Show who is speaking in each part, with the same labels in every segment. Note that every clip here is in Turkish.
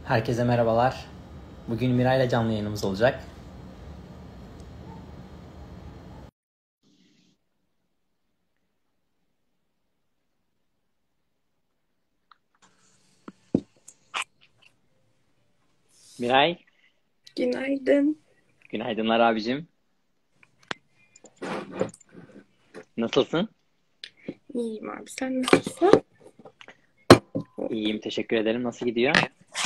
Speaker 1: Herkese merhabalar. Bugün Miray'la canlı yayınımız olacak. Miray,
Speaker 2: Günaydın.
Speaker 1: günaydınlar abicim. Nasılsın?
Speaker 2: İyiyim abi. Sen nasılsın?
Speaker 1: İyiyim, teşekkür ederim. Nasıl gidiyor?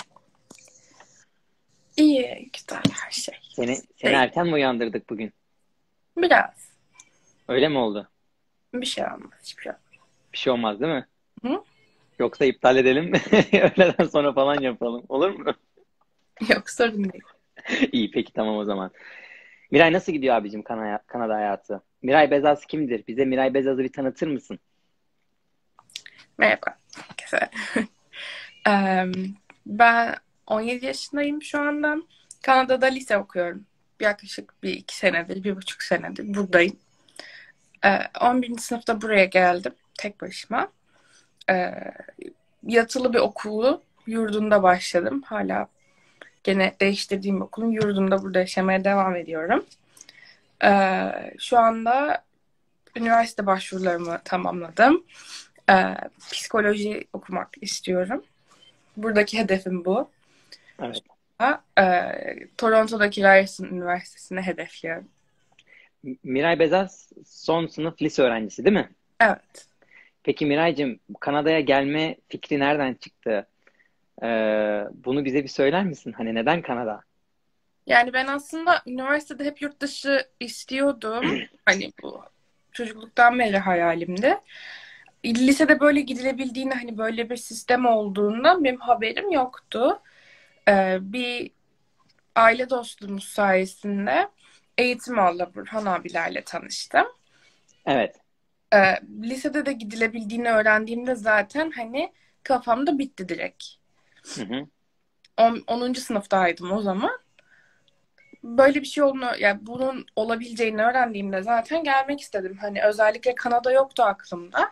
Speaker 2: İyi, güzel her şey.
Speaker 1: Seni
Speaker 2: Değil.
Speaker 1: erken mi uyandırdık bugün?
Speaker 2: Biraz.
Speaker 1: Öyle mi oldu?
Speaker 2: Bir şey olmaz. Hiçbir şey
Speaker 1: Bir şey olmaz değil mi?
Speaker 2: olmaz.
Speaker 1: Yoksa iptal edelim mi? Öğleden sonra falan yapalım. Olur mu?
Speaker 2: Yok, sorun değil.
Speaker 1: İyi, peki tamam o zaman. Miray nasıl gidiyor abicim Kanada hayatı? Miray Bezaz kimdir? Bize Miray Bezaz'ı bir tanıtır mısın?
Speaker 2: Merhaba. Güzel. Em, Ben 17 yaşındayım şu anda. Kanada'da lise okuyorum. Yaklaşık 2 senedir, 1,5 senedir buradayım. 11. sınıfta buraya geldim. Tek başıma. Ee, Yatılı bir okulu yurdunda başladım. Hala gene değiştirdiğim okulun yurdunda burada yaşamaya devam ediyorum. Şu anda üniversite başvurularımı tamamladım. Psikoloji okumak istiyorum. Buradaki hedefim bu.
Speaker 1: Evet.
Speaker 2: Toronto'daki Ryerson Üniversitesi'ne hedefliyorum.
Speaker 1: Miray Bezaz son sınıf lise öğrencisi değil mi?
Speaker 2: Evet.
Speaker 1: Peki Miraycığım, Kanada'ya gelme fikri nereden çıktı? Bunu bize bir söyler misin? Hani neden Kanada?
Speaker 2: Yani ben aslında üniversitede hep yurt dışı istiyordum. Hani bu çocukluktan beri hayalimdi. Lisede böyle gidilebildiğini, hani böyle bir sistem olduğundan benim haberim yoktu. Bir aile dostluğumuz sayesinde eğitim alıp Burhan abilerle tanıştım.
Speaker 1: Evet.
Speaker 2: Lisede de gidilebildiğini öğrendiğimde zaten hani kafamda bitti direkt.
Speaker 1: Hı hı.
Speaker 2: 10. sınıftaydım o zaman. Böyle bir şey olduğunu, yani bunun olabileceğini öğrendiğimde zaten gelmek istedim. Hani özellikle Kanada yoktu aklımda.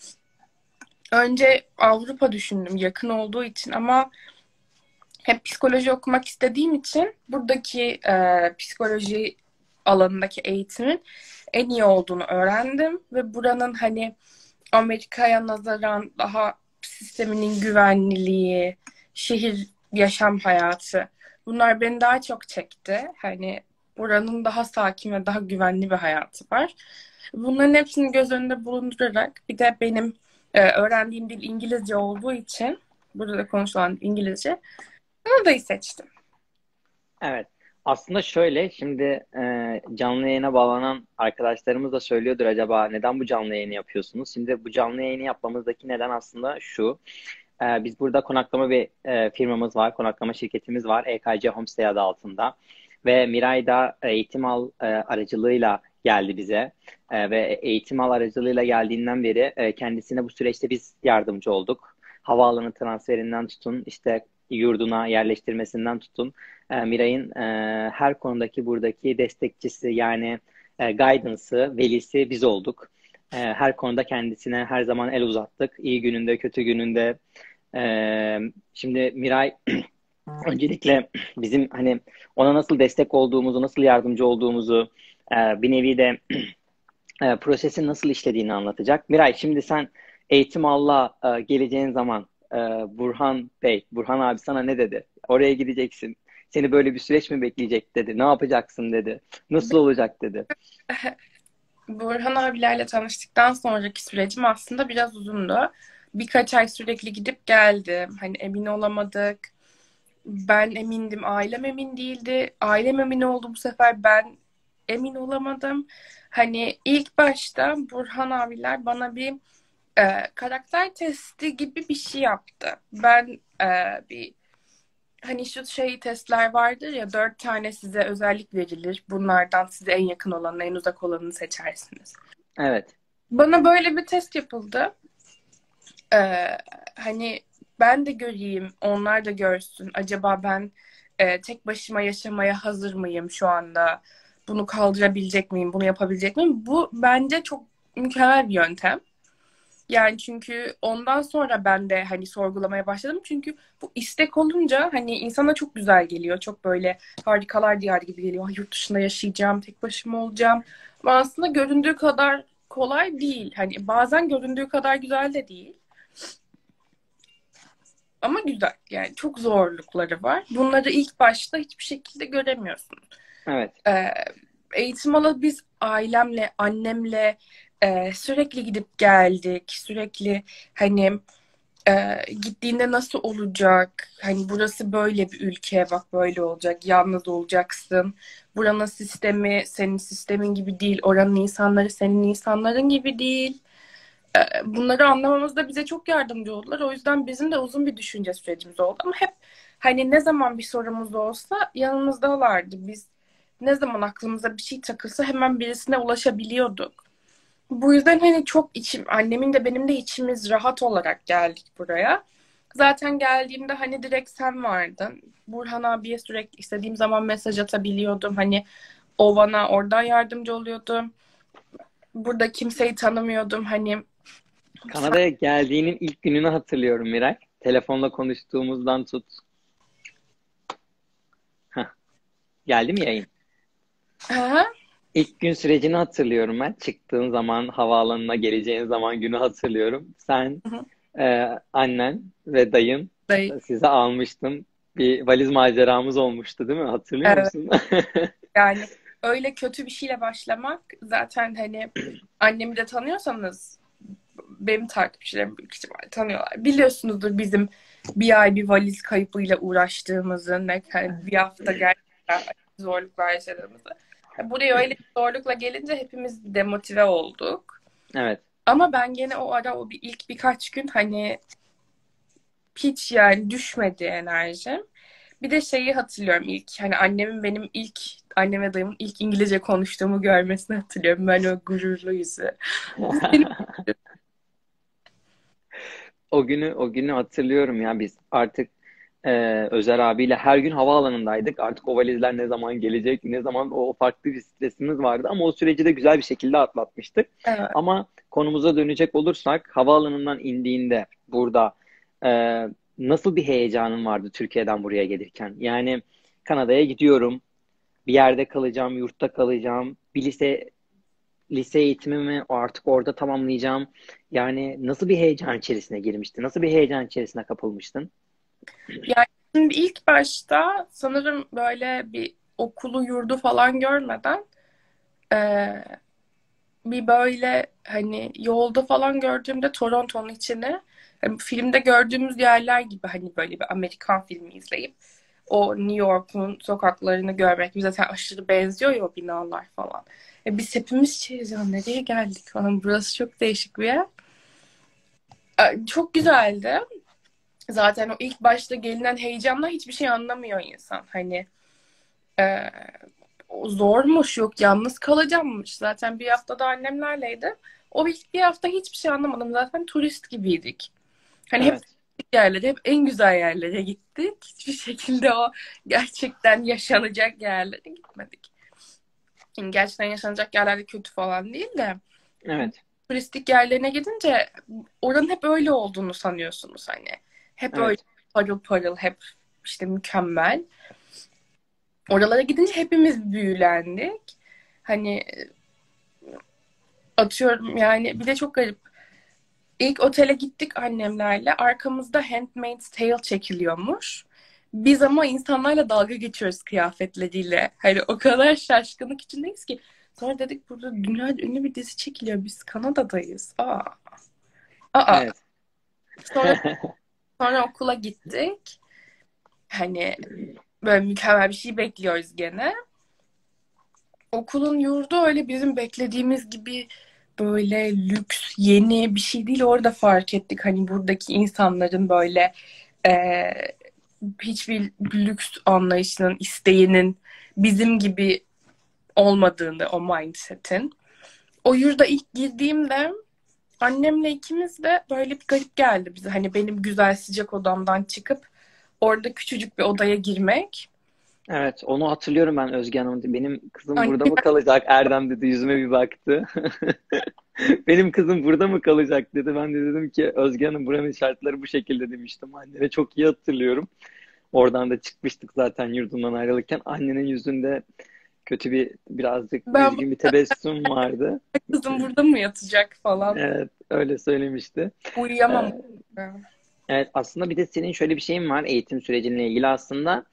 Speaker 2: Önce Avrupa düşündüm yakın olduğu için, ama hep psikoloji okumak istediğim için buradaki psikoloji alanındaki eğitimin en iyi olduğunu öğrendim ve buranın hani Amerika'ya nazaran daha sisteminin güvenliliği, şehir yaşam hayatı, bunlar beni daha çok çekti. Hani buranın daha sakin ve daha güvenli bir hayatı var. Bunların hepsini göz önünde bulundurarak, bir de benim öğrendiğim dil İngilizce olduğu için, burada da konuşulan İngilizce, Kanada'yı seçtim.
Speaker 1: Evet. Aslında şöyle, şimdi canlı yayına bağlanan arkadaşlarımız da söylüyordur, acaba neden bu canlı yayını yapıyorsunuz? Şimdi bu canlı yayını yapmamızdaki neden aslında şu. Biz burada konaklama bir firmamız var, konaklama şirketimiz var. EKC Homestay adı altında. Ve Miray da eğitim al aracılığıyla geldi bize. Ve eğitim al aracılığıyla geldiğinden beri kendisine bu süreçte biz yardımcı olduk. Havaalanı transferinden tutun, işte yurduna yerleştirmesinden tutun. Miray'ın her konudaki buradaki destekçisi, yani guidance'ı, velisi biz olduk. Her konuda kendisine her zaman el uzattık. İyi gününde, kötü gününde. Şimdi Miray öncelikle bizim hani ona nasıl destek olduğumuzu, nasıl yardımcı olduğumuzu, bir nevi de prosesin nasıl işlediğini anlatacak. Miray, şimdi sen eğitim alla geleceğin zaman Burhan Bey, Burhan abi sana ne dedi? Oraya gideceksin. Seni böyle bir süreç mi bekleyecek dedi. Ne yapacaksın dedi. Nasıl olacak dedi.
Speaker 2: Burhan abilerle tanıştıktan sonraki sürecim aslında biraz uzundu. Birkaç ay sürekli gidip geldim. Hani emin olamadık. Ben emindim, ailem emin değildi. Ailem emin oldu bu sefer, ben emin olamadım. Hani ilk başta Burhan abiler bana bir karakter testi gibi bir şey yaptı. Ben bir, hani şu şey testler vardır ya, 4 tane size özellik verilir. Bunlardan size en yakın olanı, en uzak olanını seçersiniz.
Speaker 1: Evet.
Speaker 2: Bana böyle bir test yapıldı. Ee, Hani ben de göreyim, onlar da görsün. Acaba ben tek başıma yaşamaya hazır mıyım şu anda? Bunu kaldırabilecek miyim? Bunu yapabilecek miyim? Bu bence çok mükemmel bir yöntem. Yani çünkü ondan sonra ben de hani sorgulamaya başladım. Çünkü bu istek olunca hani insana çok güzel geliyor. Çok böyle harikalar diyarı gibi geliyor. "Ay, yurt dışında yaşayacağım, tek başıma olacağım." Ama aslında göründüğü kadar kolay değil. Hani bazen göründüğü kadar güzel de değil. Ama güzel. Yani çok zorlukları var. Bunları ilk başta hiçbir şekilde göremiyorsun.
Speaker 1: Evet.
Speaker 2: Eğitim alı biz ailemle, annemle sürekli gidip geldik. Sürekli hani gittiğinde nasıl olacak? Hani burası böyle bir ülke, bak böyle olacak. Yalnız olacaksın. Buranın sistemi senin sistemin gibi değil. Oranın insanları senin insanların gibi değil. Bunları anlamamızda bize çok yardımcı oldular. O yüzden bizim de uzun bir düşünce sürecimiz oldu. Ama hep hani ne zaman bir sorumuz olsa yanımızdalardı. Biz ne zaman aklımıza bir şey takılsa hemen birisine ulaşabiliyorduk. Bu yüzden hani çok annemin de benim de içimiz rahat olarak geldik buraya. Zaten geldiğimde hani direkt sen vardın. Burhan abiye sürekli istediğim zaman mesaj atabiliyordum. Hani o bana oradan yardımcı oluyordu. Burada kimseyi tanımıyordum. Hani
Speaker 1: Kanada'ya geldiğinin ilk gününü hatırlıyorum Miray. Telefonla konuştuğumuzdan tut. Heh, geldi mi yayın?
Speaker 2: Aha,
Speaker 1: İlk gün sürecini hatırlıyorum ben. Çıktığın zaman, havaalanına geleceğin zaman günü hatırlıyorum. Sen,
Speaker 2: hı hı.
Speaker 1: annen ve dayın
Speaker 2: Dayı.
Speaker 1: sizi almıştım. Bir valiz maceramız olmuştu değil mi? Hatırlıyor
Speaker 2: Evet.
Speaker 1: musun?
Speaker 2: Yani öyle kötü bir şeyle başlamak zaten hani annemi de tanıyorsanız benim takipçilerim büyük ihtimalle tanıyorlar. Biliyorsunuzdur bizim bir ay bir valiz kayıpıyla uğraştığımızı, ne hani bir hafta gerçekten zorluklar yaşadığımızı. Buraya öyle bir zorlukla gelince hepimiz demotive olduk.
Speaker 1: Evet.
Speaker 2: Ama ben gene o ara ilk birkaç gün hani hiç yani düşmedi enerjim. Bir de şeyi hatırlıyorum ilk hani annem ve dayımın ilk İngilizce konuştuğumu görmesini hatırlıyorum. Ben o gururlu yüzü. Bu benim
Speaker 1: O günü hatırlıyorum ya, biz artık Özer abiyle her gün havaalanındaydık. Artık o valizler ne zaman gelecek, ne zaman, o farklı bir stresimiz vardı ama o süreci de güzel bir şekilde atlatmıştık.
Speaker 2: evet.
Speaker 1: Ama konumuza dönecek olursak, havaalanından indiğinde burada e, nasıl bir heyecanın vardı Türkiye'den buraya gelirken? Yani Kanada'ya gidiyorum, bir yerde kalacağım, yurtta kalacağım, bir lise eğitimimi artık orada tamamlayacağım. Yani nasıl bir heyecan içerisine girmiştin? Nasıl bir heyecan içerisine kapılmıştın?
Speaker 2: Yani şimdi ilk başta sanırım böyle bir okulu yurdu falan görmeden eee, bir böyle hani yolda falan gördüğümde Toronto'nun içine hani filmde gördüğümüz yerler gibi hani böyle bir Amerikan filmi izleyip o New York'un sokaklarını görmek bize zaten aşırı benziyor ya o binalar falan. Biz hepimiz şeyiz ya nereye geldik falan burası çok değişik bir yer. Çok güzeldi. Zaten o ilk başta gelinen heyecanla hiçbir şey anlamıyor insan. Hani e, o zormuş yok yalnız kalacağımmış. Zaten bir haftada annemlerleydi. O ilk bir hafta hiçbir şey anlamadım. Zaten turist gibiydik. Hani hep
Speaker 1: Evet.
Speaker 2: yerlere, hep en güzel yerlere gittik. Hiçbir şekilde o gerçekten yaşanacak yerlere gitmedik. Yani gerçekten yaşanacak yerlerde kötü falan değil de
Speaker 1: Evet.
Speaker 2: turistik yerlerine gidince oranın hep öyle olduğunu sanıyorsunuz hani. Hep öyle
Speaker 1: Evet.
Speaker 2: parıl parıl, hep işte mükemmel. Oralara gidince hepimiz büyülendik. Hani atıyorum yani bir de çok garip. İlk otele gittik annemlerle. Arkamızda Handmaid's Tale çekiliyormuş. Biz ama insanlarla dalga geçiyoruz kıyafetleriyle. Hani o kadar şaşkınlık içindeyiz ki. Sonra dedik burada dünya ünlü bir dizi çekiliyor. Biz Kanada'dayız. Aa. Aa.
Speaker 1: Evet.
Speaker 2: Sonra okula gittik. Hani böyle mükemmel bir şey bekliyoruz gene. Okulun yurdu öyle bizim beklediğimiz gibi böyle lüks, yeni bir şey değil. Orada fark ettik hani buradaki insanların böyle e, hiçbir lüks anlayışının, isteğinin bizim gibi olmadığını, o mindset'in. O yurda ilk girdiğimde annemle ikimiz de böyle bir garip geldi bize. Hani benim güzel sıcak odamdan çıkıp orada küçücük bir odaya girmek.
Speaker 1: Evet, onu hatırlıyorum ben Özge Hanım. Benim kızım
Speaker 2: Hani
Speaker 1: burada mı kalacak? Erdem dedi, yüzüme bir baktı. Benim kızım burada mı kalacak dedi. Ben de dedim ki Özge Hanım buranın şartları bu şekilde demiştim. Annene çok iyi hatırlıyorum. Oradan da çıkmıştık zaten yurdundan ayrılırken. Annenin yüzünde kötü birazcık
Speaker 2: ben
Speaker 1: üzgün bir tebessüm vardı.
Speaker 2: kızım burada mı yatacak falan.
Speaker 1: Evet, öyle söylemişti.
Speaker 2: Uyuyamam.
Speaker 1: Ee, evet, aslında bir de senin şöyle bir şeyin var eğitim sürecinle ilgili aslında.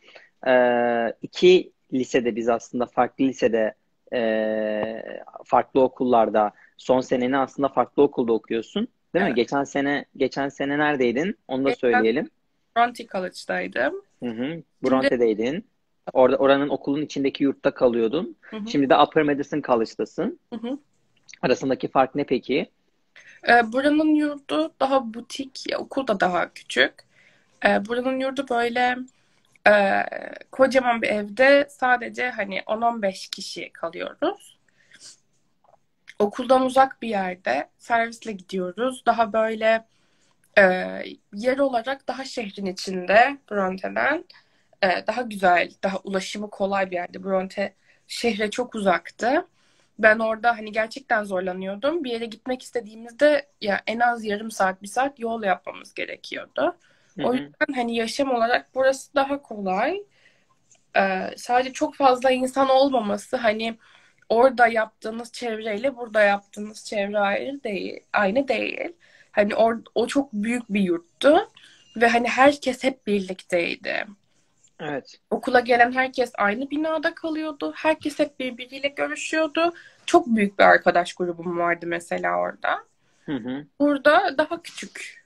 Speaker 1: İki lisede biz aslında farklı lisede farklı okullarda son seneni aslında farklı okulda okuyorsun. Değil mi?
Speaker 2: Evet.
Speaker 1: Geçen sene neredeydin? Onu da
Speaker 2: Ben
Speaker 1: söyleyelim.
Speaker 2: Bronte College'daydım.
Speaker 1: Hı hı.
Speaker 2: Şimdi
Speaker 1: Bronte'deydin. Oranın okulun içindeki yurtta kalıyordun.
Speaker 2: hı hı,
Speaker 1: Şimdi de Upper Madison College'dasın.
Speaker 2: hı hı.
Speaker 1: Arasındaki fark ne peki?
Speaker 2: Buranın yurdu daha butik, ya, okul da daha küçük. Buranın yurdu böyle e, kocaman bir evde sadece hani 10-15 kişi kalıyoruz. Okuldan uzak bir yerde servisle gidiyoruz. Daha böyle e, yer olarak daha şehrin içinde Bronte'den daha güzel, daha ulaşımı kolay bir yerde. Bronte şehre çok uzaktı. Ben orada hani gerçekten zorlanıyordum. Bir yere gitmek istediğimizde ya en az yarım saat, bir saat yol yapmamız gerekiyordu.
Speaker 1: Hı
Speaker 2: O
Speaker 1: hı.
Speaker 2: yüzden hani yaşam olarak burası daha kolay. Sadece çok fazla insan olmaması hani orada yaptığınız çevreyle burada yaptığınız çevre ayrı değil, aynı değil. Hani o çok büyük bir yurttu ve hani herkes hep birlikteydi.
Speaker 1: Evet.
Speaker 2: Okula gelen herkes aynı binada kalıyordu. Herkes hep birbiriyle görüşüyordu. Çok büyük bir arkadaş grubum vardı mesela orada.
Speaker 1: Hı hı.
Speaker 2: Burada daha küçük.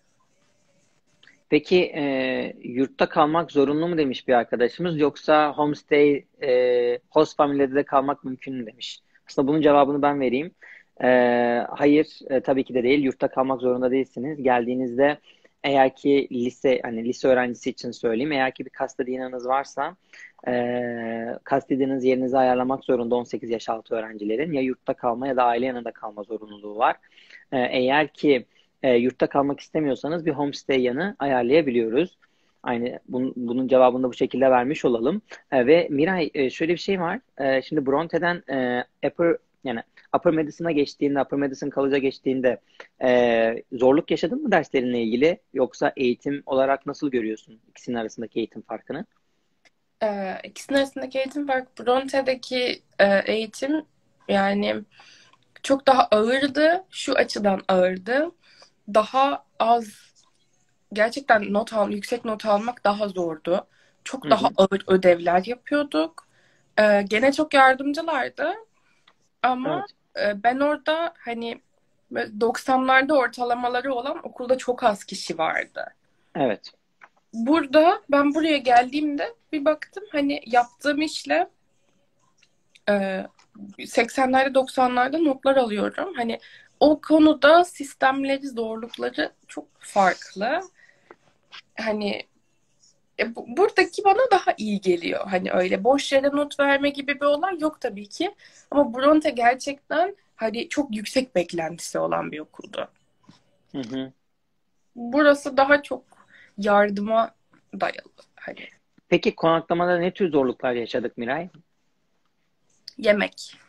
Speaker 1: Peki yurtta kalmak zorunlu mu demiş bir arkadaşımız yoksa homestay, host family'de de kalmak mümkün mü demiş. Aslında bunun cevabını ben vereyim. Hayır, tabii ki de değil. Yurtta kalmak zorunda değilsiniz. Geldiğinizde eğer ki hani lise öğrencisi için söyleyeyim. Eğer ki bir kastediyanınız varsa kastediyanınız yerinizi ayarlamak zorunda 18 yaş altı öğrencilerin. Ya yurtta kalma ya da aile yanında kalma zorunluluğu var. Eğer ki yurtta kalmak istemiyorsanız bir homestay yanı ayarlayabiliyoruz. Aynı bunun cevabını da bu şekilde vermiş olalım. Ve Miray şöyle bir şey var. Şimdi Bronte'den yani Upper Madison'a geçtiğinde, Upper Madison College'a geçtiğinde zorluk yaşadın mı derslerinle ilgili? Yoksa eğitim olarak nasıl görüyorsun ikisinin arasındaki eğitim farkını?
Speaker 2: İkisinin arasındaki eğitim farkı, Bronte'deki eğitim yani çok daha ağırdı. Şu açıdan ağırdı. Daha az, gerçekten yüksek not almak daha zordu. Çok
Speaker 1: Hı
Speaker 2: daha
Speaker 1: hı.
Speaker 2: ağır ödevler yapıyorduk. Gene çok yardımcılardı ama
Speaker 1: Evet.
Speaker 2: ben orada hani böyle 90'larda ortalamaları olan okulda çok az kişi vardı.
Speaker 1: Evet.
Speaker 2: Ben buraya geldiğimde bir baktım hani yaptığım işle e, 80'lerde 90'larda notlar alıyorum. Hani o konuda sistemleri, zorlukları çok farklı. Hani buradaki bana daha iyi geliyor. Hani öyle boş yere not verme gibi bir olay yok tabii ki. Ama Bronte gerçekten hani çok yüksek beklentisi olan bir okuldu.
Speaker 1: Hı hı.
Speaker 2: Burası daha çok yardıma dayalı. Hani
Speaker 1: Peki konaklamada ne tür zorluklar yaşadık Miray?
Speaker 2: yemek.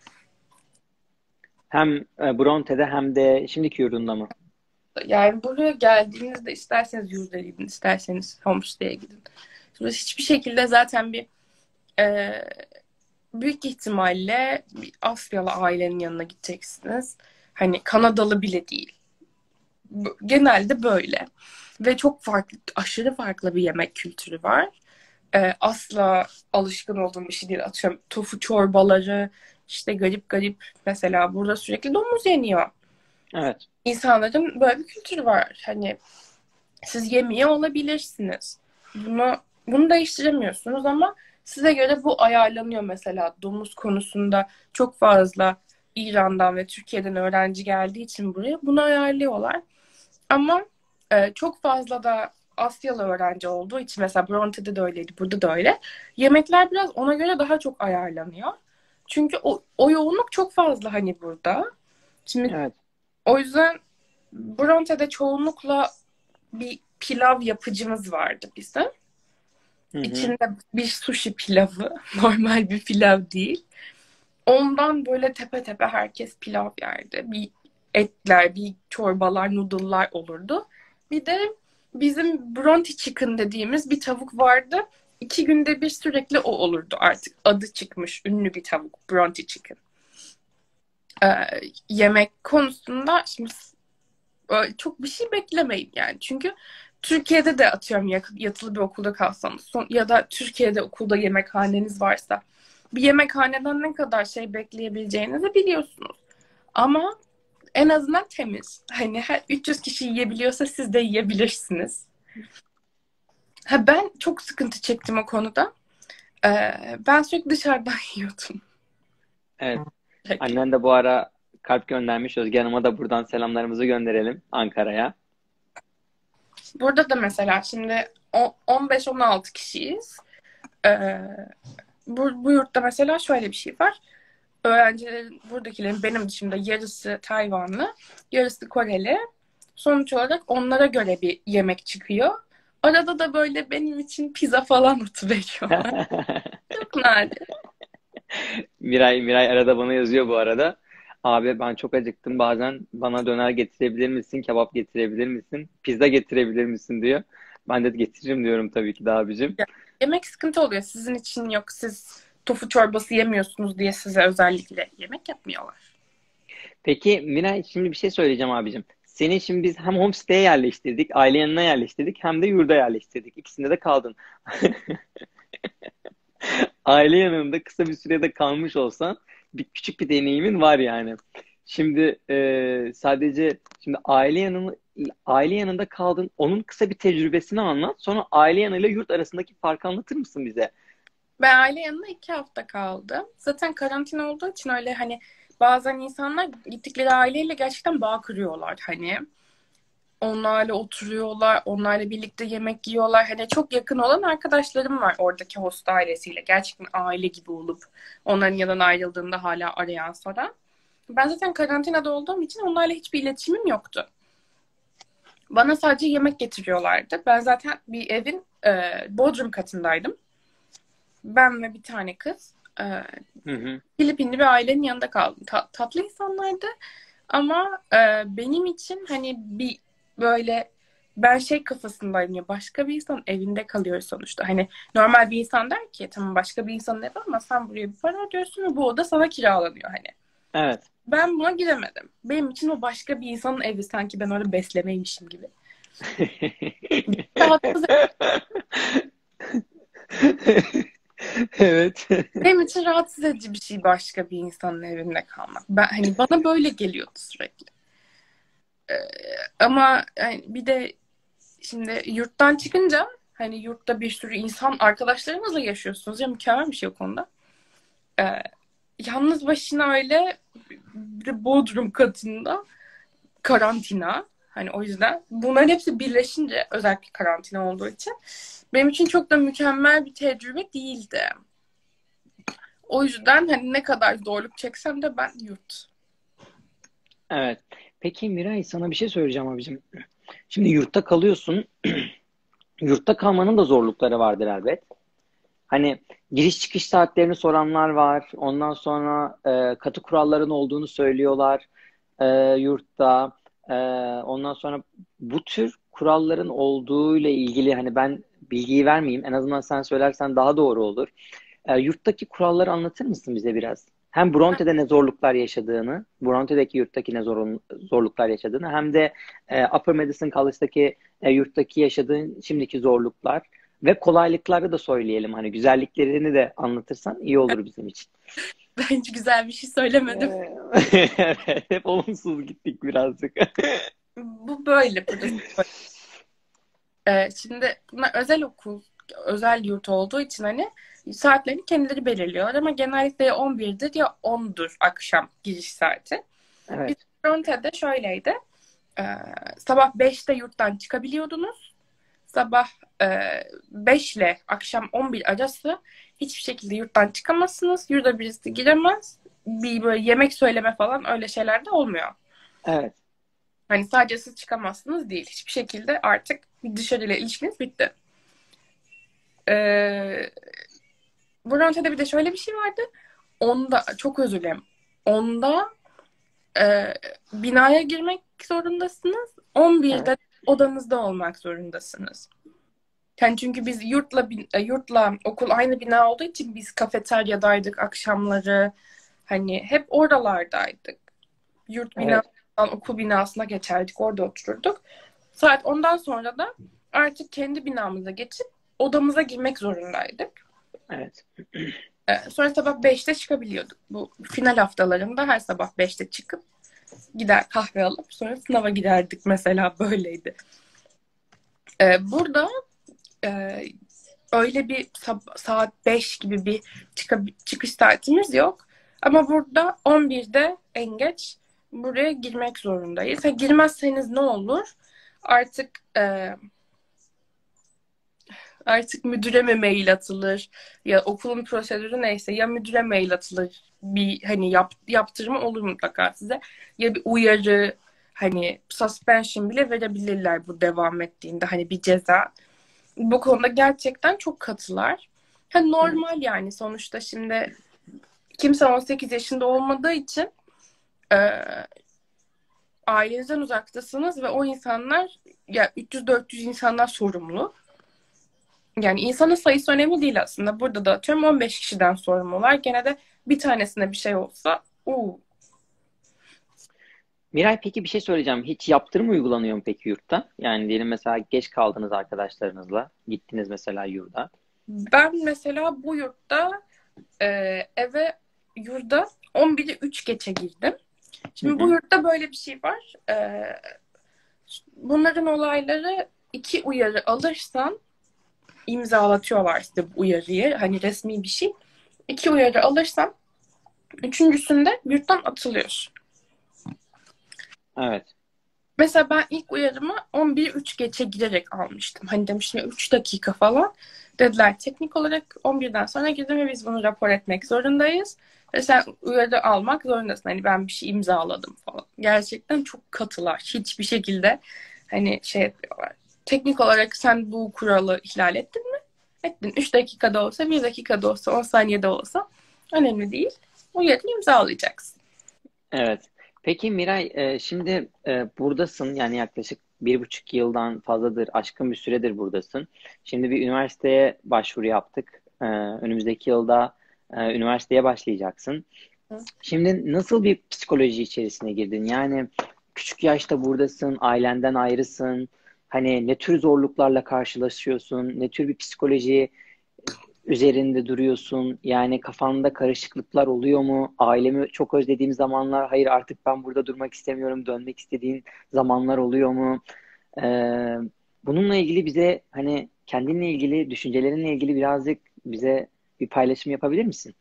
Speaker 1: Hem Bronte'de hem de şimdiki yurdunda mı?
Speaker 2: Yani buraya geldiğinizde isterseniz yurda gidin, isterseniz homestay'e gidin. Şimdi hiçbir şekilde zaten e, büyük ihtimalle bir Asyalı ailenin yanına gideceksiniz. Hani Kanadalı bile değil. Genelde böyle. Ve çok farklı, aşırı farklı bir yemek kültürü var. Asla alışkın olduğum bir şey değil. Atıyorum tofu çorbaları, işte garip garip, mesela burada sürekli domuz yeniyor.
Speaker 1: Evet.
Speaker 2: İnsanların böyle bir kültürü var. Hani siz yemiyor olabilirsiniz. Bunu değiştiremiyorsunuz ama size göre bu ayarlanıyor mesela. Domuz konusunda çok fazla İran'dan ve Türkiye'den öğrenci geldiği için buraya bunu ayarlıyorlar. Ama çok fazla da Asyalı öğrenci olduğu için, mesela Bronte'de de öyleydi, burada da öyle. Yemekler biraz ona göre daha çok ayarlanıyor. Çünkü o yoğunluk çok fazla hani burada. Şimdi
Speaker 1: Evet.
Speaker 2: o yüzden Bronte'de çoğunlukla bir pilav yapıcımız vardı bizim.
Speaker 1: Hı hı.
Speaker 2: İçinde bir sushi pilavı. Normal bir pilav değil. Ondan böyle tepe tepe herkes pilav yerdi. Bir etler, bir çorbalar, noodle'lar olurdu. Bir de bizim Bronte Chicken dediğimiz bir tavuk vardı. 2 günde bir sürekli o olurdu artık. Adı çıkmış ünlü bir tavuk. Bronte Chicken. Ee, Yemek konusunda şimdi çok bir şey beklemeyin yani. Çünkü Türkiye'de de atıyorum yatılı bir okulda kalsanız ya da Türkiye'de okulda yemekhaneniz varsa bir yemekhaneden ne kadar şey bekleyebileceğinizi biliyorsunuz. Ama en azından temiz. Hani her 300 kişi yiyebiliyorsa siz de yiyebilirsiniz. Ha, ben çok sıkıntı çektim o konuda. Ben sürekli dışarıdan yiyordum.
Speaker 1: Evet.
Speaker 2: Sürekli.
Speaker 1: Annen de bu ara kalp göndermiş. Özge Hanım'a da buradan selamlarımızı gönderelim Ankara'ya.
Speaker 2: Burada da mesela şimdi 15-16 kişiyiz. Ee, bu yurtta mesela şöyle bir şey var. Öğrencilerin, buradakilerin benim dışımda yarısı Tayvanlı, yarısı Koreli. Sonuç olarak onlara göre bir yemek çıkıyor. Arada da böyle benim için pizza falan atıveriyorlar. Çok nadir.
Speaker 1: Miray arada bana yazıyor bu arada. Abi ben çok acıktım. Bazen bana döner getirebilir misin? Kebap getirebilir misin? Pizza getirebilir misin diyor. Ben de getiririm diyorum tabii ki de abicim.
Speaker 2: Ya, yemek sıkıntı oluyor. Sizin için yok. Siz tofu çorbası yemiyorsunuz diye size özellikle yemek yapmıyorlar.
Speaker 1: Peki Miray şimdi bir şey söyleyeceğim abicim. Seni şimdi biz hem homestay'e yerleştirdik, aile yanına yerleştirdik hem de yurda yerleştirdik. İkisinde de kaldın. Aile yanında kısa bir sürede kalmış olsan küçük bir deneyimin var yani. Şimdi sadece şimdi aile yanında kaldın. Onun kısa bir tecrübesini anlat. Sonra aile yanıyla yurt arasındaki farkı anlatır mısın bize?
Speaker 2: Ben aile yanında 2 hafta kaldım. Zaten karantina olduğu için öyle hani bazen insanlar gittikleri aileyle gerçekten bağ kuruyorlar hani. Onlarla oturuyorlar, onlarla birlikte yemek yiyorlar. Hani çok yakın olan arkadaşlarım var oradaki host ailesiyle. Gerçekten aile gibi olup onların yanından ayrıldığında hala arayan soran. Ben zaten karantinada olduğum için onlarla hiçbir iletişimim yoktu. Bana sadece yemek getiriyorlardı. Ben zaten bir evin bodrum katındaydım. Ben ve bir tane kız
Speaker 1: Hı hı.
Speaker 2: Filipinli bir ailenin yanında kaldım. Tatlı insanlardı ama benim için hani bir böyle ben şey kafasındayım ya başka bir insan evinde kalıyor sonuçta. Hani normal bir insan der ki tamam başka bir insanın evi ama sen buraya bir para ödüyorsun ve bu oda sana kiralanıyor hani.
Speaker 1: Evet.
Speaker 2: Ben buna giremedim. Benim için o başka bir insanın evi sanki ben orada beslemeymişim gibi. Rahatsız
Speaker 1: Evet.
Speaker 2: Benim için rahatsız edici bir şey başka bir insanın evinde kalmak. Ben hani bana böyle geliyordu sürekli. Ee, Ama yani bir de şimdi yurttan çıkınca hani yurtta bir sürü insan arkadaşlarınızla yaşıyorsunuz ya mükemmel bir şey o konuda. Ee, Yalnız başına öyle bir bodrum katında karantina. Hani o yüzden bunların hepsi birleşince özellikle karantina olduğu için benim için çok da mükemmel bir tecrübe değildi. O yüzden hani ne kadar zorluk çeksem de ben yurt.
Speaker 1: Evet. Peki Miray sana bir şey söyleyeceğim abicim. Şimdi yurtta kalıyorsun. Yurtta kalmanın da zorlukları vardır elbet. Hani giriş çıkış saatlerini soranlar var. Ondan sonra katı kuralların olduğunu söylüyorlar yurtta. E, Ondan sonra bu tür kuralların olduğu ile ilgili hani ben bilgiyi vermeyeyim. En azından sen söylersen daha doğru olur. Yurttaki kuralları anlatır mısın bize biraz? Hem Bronte'de ne zorluklar yaşadığını, Bronte'deki yurttaki ne zorluklar yaşadığını, hem de Upper Madison College'daki yurttaki yaşadığın şimdiki zorluklar ve kolaylıkları da söyleyelim. Hani güzelliklerini de anlatırsan iyi olur bizim için.
Speaker 2: Ben hiç güzel bir şey söylemedim.
Speaker 1: Evet, hep olumsuz gittik birazcık.
Speaker 2: Bu böyle burası. Şimdi bunlar özel okul, özel yurt olduğu için hani saatlerini kendileri belirliyor ama genellikle ya 11'dir ya 10'dur akşam giriş saati. Biz
Speaker 1: Evet,
Speaker 2: Fronte'de şöyleydi. Ee, Sabah 5'te yurttan çıkabiliyordunuz. Sabah 5 ile akşam 11 arası hiçbir şekilde yurttan çıkamazsınız. Yurda birisi giremez. Bir böyle yemek söyleme falan öyle şeyler de olmuyor.
Speaker 1: evet.
Speaker 2: Hani sadece siz çıkamazsınız değil. Hiçbir şekilde artık dışarıyla ilişkiniz bitti. Ee, Boronte'de bir de şöyle bir şey vardı. Onda, çok özür dilerim. Onda binaya girmek zorundasınız. 11'de
Speaker 1: Evet.
Speaker 2: odanızda olmak zorundasınız. Yani çünkü biz yurtla okul aynı bina olduğu için biz kafeteryadaydık akşamları. Hani hep oralardaydık. Yurt
Speaker 1: Evet.
Speaker 2: binasından okul binasına geçerdik. Orada otururduk. Saat 10'dan sonra da artık kendi binamıza geçip odamıza girmek zorundaydık.
Speaker 1: Evet.
Speaker 2: Sonra sabah 5'te çıkabiliyorduk. Bu final haftalarında her sabah 5'te çıkıp gider kahve alıp sonra sınava giderdik mesela, böyleydi. Burada e, öyle bir saat 5 gibi bir çıkış saatimiz yok. Ama burada 11'de en geç buraya girmek zorundayız. Girmezseniz ne olur? Artık artık müdüre mi mail atılır, ya okulun prosedürü neyse, ya müdüre mail atılır, bir hani yaptırımı olur mutlaka size, ya bir uyarı, hani suspension bile verebilirler bu devam ettiğinde, hani bir ceza. Bu konuda gerçekten çok katılar.
Speaker 1: Evet.
Speaker 2: Normal yani, sonuçta şimdi kimse 18 yaşında olmadığı için e, ailenizden uzaktasınız ve o insanlar, ya 300-400 insanlar sorumlu. Yani insanın sayısı önemli değil aslında. Burada da atıyorum 15 kişiden sorumlular. Gene de bir tanesine bir şey olsa
Speaker 1: Miray, peki bir şey söyleyeceğim. Hiç yaptırım uygulanıyor mu peki yurtta? Yani diyelim mesela geç kaldınız arkadaşlarınızla. Gittiniz mesela yurda.
Speaker 2: ben mesela bu yurtta e, eve yurda 11'i 3 geçe girdim.
Speaker 1: Hı
Speaker 2: Şimdi bu
Speaker 1: hı.
Speaker 2: yurtta böyle bir şey var. Bunların olayları, 2 uyarı alırsan imzalatıyorlar size bu uyarıyı. Hani resmi bir şey. 2 uyarı alırsan üçüncüsünde yurttan atılıyorsun.
Speaker 1: Evet.
Speaker 2: Mesela ben ilk uyarımı 11.03 geçe girerek almıştım. Hani demiştim ya, 3 dakika falan. Dediler teknik olarak 11'den sonra girdim ve biz bunu rapor etmek zorundayız. Ve sen uyarı almak zorundasın. Hani ben bir şey imzaladım falan. Gerçekten çok katılar. Hiçbir şekilde hani şey yapıyorlar. Teknik olarak sen bu kuralı ihlal ettin mi? Ettin. 3 dakikada olsa, 1 dakikada olsa, 10 saniyede olsa önemli değil. Uyarıyı imzalayacaksın.
Speaker 1: Evet. Peki Miray, şimdi buradasın, yani yaklaşık 1,5 yıldan fazladır, aşkın bir süredir buradasın. Şimdi bir üniversiteye başvuru yaptık. Önümüzdeki yılda üniversiteye başlayacaksın. Şimdi nasıl bir psikoloji içerisine girdin? Yani küçük yaşta buradasın, ailenden ayrısın. Hani ne tür zorluklarla karşılaşıyorsun? Ne tür bir psikoloji üzerinde duruyorsun? Yani kafanda karışıklıklar oluyor mu? Ailemi çok özlediğim zamanlar, hayır artık ben burada durmak istemiyorum, dönmek istediğin zamanlar oluyor mu? Ee, Bununla ilgili bize, hani kendinle ilgili, düşüncelerinle ilgili birazcık bize bir paylaşım yapabilir misin?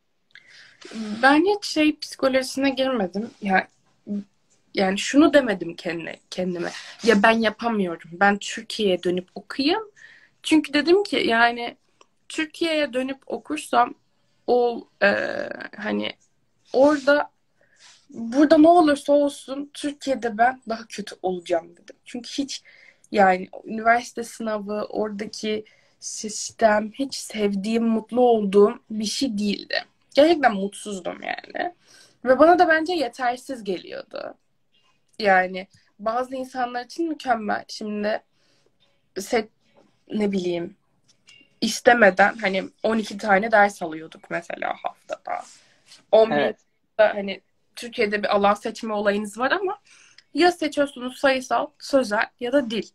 Speaker 2: Ben hiç şey psikolojisine girmedim. Yani şunu demedim kendime. Ya ben yapamıyorum. Ben Türkiye'ye dönüp okuyayım. Çünkü dedim ki yani Türkiye'ye dönüp okursam o hani orada, burada ne olursa olsun Türkiye'de ben daha kötü olacağım dedim. Çünkü hiç, yani üniversite sınavı, oradaki sistem hiç sevdiğim, mutlu olduğum bir şey değildi. Gerçekten mutsuzdum yani. Ve bana da bence yetersiz geliyordu. Yani bazı insanlar için mükemmel. Şimdi set, ne bileyim, istemeden hani 12 tane ders alıyorduk mesela haftada. 11
Speaker 1: Evet.
Speaker 2: hani Türkiye'de bir alan seçme olayınız var ama ya seçiyorsunuz sayısal, sözel ya da dil.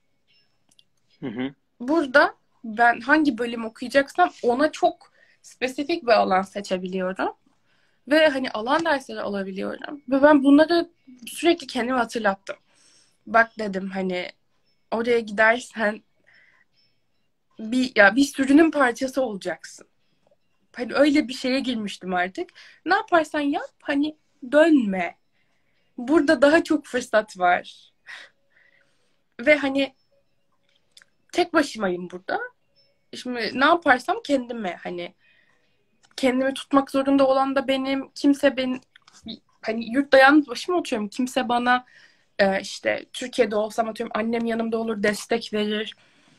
Speaker 1: Hı hı.
Speaker 2: Burada ben hangi bölüm okuyacaksam ona çok spesifik bir alan seçebiliyorum. Ve hani alan dersleri alabiliyorum. Ve ben bunları sürekli kendime hatırlattım. Bak dedim, hani oraya gidersen bir sürünün parçası olacaksın. Hani öyle bir şeye girmiştim artık. Ne yaparsan yap, hani dönme. Burada daha çok fırsat var. Ve hani tek başımayım burada. Şimdi ne yaparsam kendime, hani kendimi tutmak zorunda olan da benim. Kimse ben, hani yurtta yalnız başıma oturuyorum. Kimse bana işte Türkiye'de olsam atıyorum annem yanımda olur, destek verir.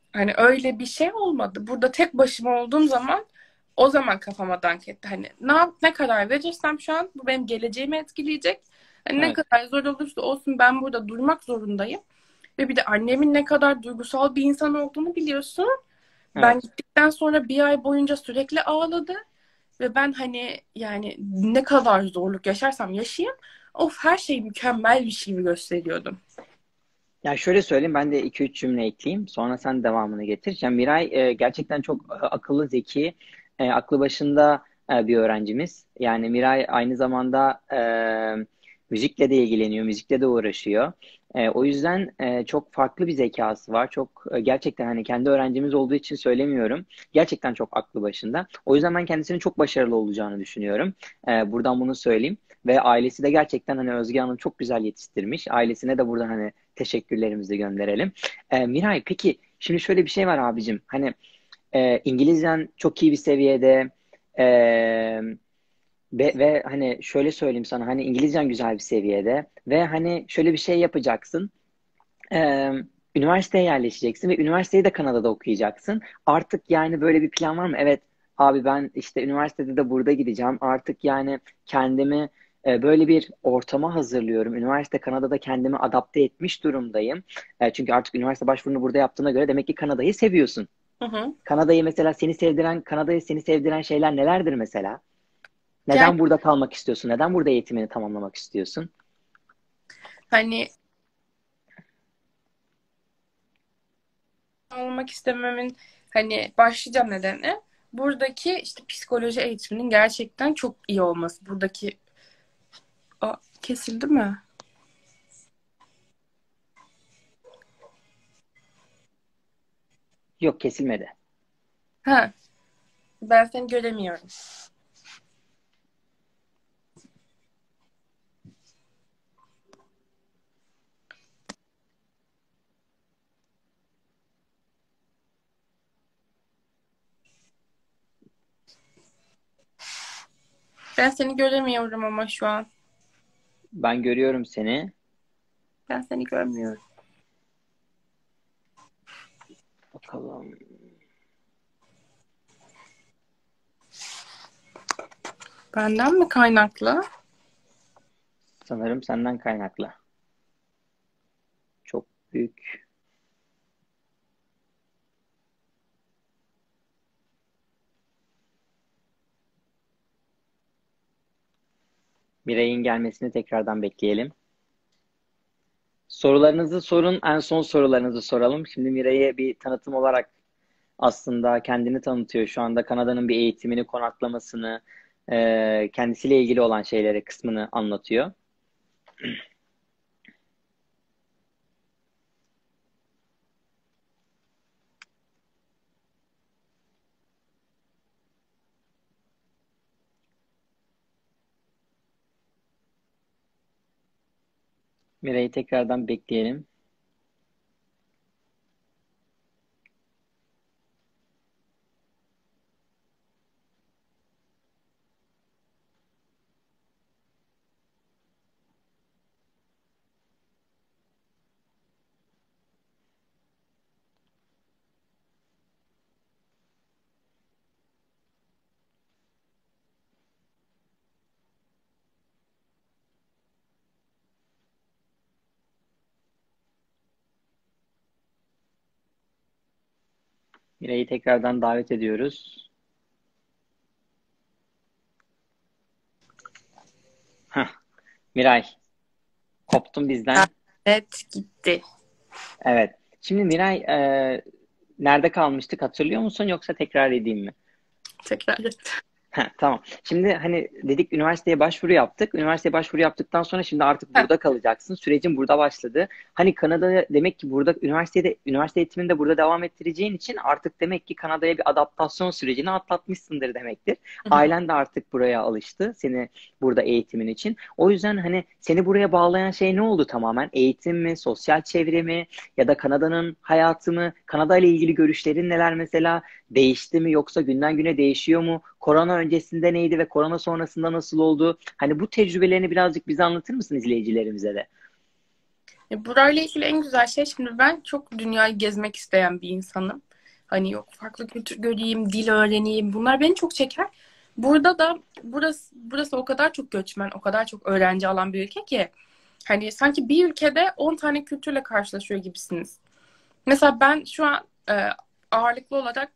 Speaker 2: Hani öyle bir şey olmadı. Burada tek başıma olduğum zaman o zaman kafama dank etti. Hani ne kadar verirsem şu an bu benim geleceğimi etkileyecek. Hani ne
Speaker 1: Evet.
Speaker 2: kadar zor olursa olsun ben burada durmak zorundayım. Ve bir de annemin ne kadar duygusal bir insan olduğunu biliyorsun. Ben
Speaker 1: Evet.
Speaker 2: gittikten sonra bir ay boyunca sürekli ağladı. Ve ben hani yani ne kadar zorluk yaşarsam yaşayayım of her şey mükemmel bir şey gibi gösteriyordum.
Speaker 1: Yani şöyle söyleyeyim, ben de iki üç cümle ekleyeyim. Sonra sen devamını getir. Yani Miray gerçekten çok akıllı, zeki, aklı başında bir öğrencimiz. Yani Miray aynı zamanda müzikle de ilgileniyor, müzikle de uğraşıyor. O yüzden çok farklı bir zekası var. Çok gerçekten, hani kendi öğrencimiz olduğu için söylemiyorum. Gerçekten çok aklı başında. O yüzden ben kendisinin çok başarılı olacağını düşünüyorum. Buradan bunu söyleyeyim. Ve ailesi de gerçekten hani Özge Hanım çok güzel yetiştirmiş. Ailesine de buradan hani teşekkürlerimizi gönderelim. Miray, peki şimdi şöyle bir şey var abicim. Hani İngilizcen çok iyi bir seviyede, e, ve hani şöyle söyleyeyim sana, hani İngilizcen güzel bir seviyede ve hani şöyle bir şey yapacaksın. E, Üniversiteye yerleşeceksin ve üniversiteyi de Kanada'da okuyacaksın. Artık yani böyle bir plan var mı? Evet abi, ben işte üniversitede de burada gideceğim. Artık yani kendimi böyle bir ortama hazırlıyorum. Üniversite Kanada'da kendimi adapte etmiş durumdayım. Çünkü artık üniversite başvurunu burada yaptığına göre demek ki Kanada'yı seviyorsun.
Speaker 2: Hı hı.
Speaker 1: Kanada'yı seni sevdiren şeyler nelerdir mesela?
Speaker 2: Yani
Speaker 1: Neden burada kalmak istiyorsun? Neden burada eğitimini tamamlamak istiyorsun?
Speaker 2: hani olmak istememin hani başlıca nedeni buradaki işte psikoloji eğitiminin gerçekten çok iyi olması. Buradaki kesildi mi?
Speaker 1: Yok, kesilmedi.
Speaker 2: Ha, ben seni göremiyorum. Ben seni göremiyorum ama şu an.
Speaker 1: Ben görüyorum seni.
Speaker 2: Ben seni görmüyorum.
Speaker 1: Bakalım.
Speaker 2: Benden mi kaynaklı?
Speaker 1: Sanırım senden kaynaklı. Çok büyük. Miray'ın gelmesini tekrardan bekleyelim. Sorularınızı sorun. En son sorularınızı soralım. Şimdi Miray'e bir tanıtım olarak aslında kendini tanıtıyor. Şu anda Kanada'nın bir eğitimini, konaklamasını, kendisiyle ilgili olan şeyleri kısmını anlatıyor. Miray'ı tekrardan bekleyelim. Miray'ı tekrardan davet ediyoruz. Heh, Miray, koptun bizden.
Speaker 2: Evet gitti.
Speaker 1: Evet. Şimdi Miray, nerede kalmıştık, hatırlıyor musun, yoksa tekrar edeyim mi?
Speaker 2: Tekrar et.
Speaker 1: Heh, tamam. Şimdi hani dedik üniversiteye başvuru yaptık. Üniversiteye başvuru yaptıktan sonra şimdi artık
Speaker 2: Ha,
Speaker 1: burada kalacaksın. Sürecin burada başladı. Hani Kanada'ya demek ki burada üniversite eğitimini de burada devam ettireceğin için artık demek ki Kanada'ya bir adaptasyon sürecini atlatmışsındır demektir.
Speaker 2: hı hı.
Speaker 1: Ailen de artık buraya alıştı. Seni burada eğitimin için. O yüzden hani seni buraya bağlayan şey ne oldu tamamen? Eğitim mi, sosyal çevre mi, ya da Kanada'nın hayatı mı? Kanada ile ilgili görüşlerin neler mesela? Değişti mi, yoksa günden güne değişiyor mu? Korona öncesinde neydi ve korona sonrasında nasıl oldu? Hani bu tecrübelerini birazcık bize anlatır mısın, izleyicilerimize de?
Speaker 2: Burayla ilgili en güzel şey, şimdi ben çok dünyayı gezmek isteyen bir insanım. Hani yok farklı kültür göreyim, dil öğreneyim. Bunlar beni çok çeker. Burada da burası o kadar çok göçmen, o kadar çok öğrenci alan bir ülke ki hani sanki bir ülkede 10 tane kültürle karşılaşıyor gibisiniz. Mesela ben şu an ağırlıklı olarak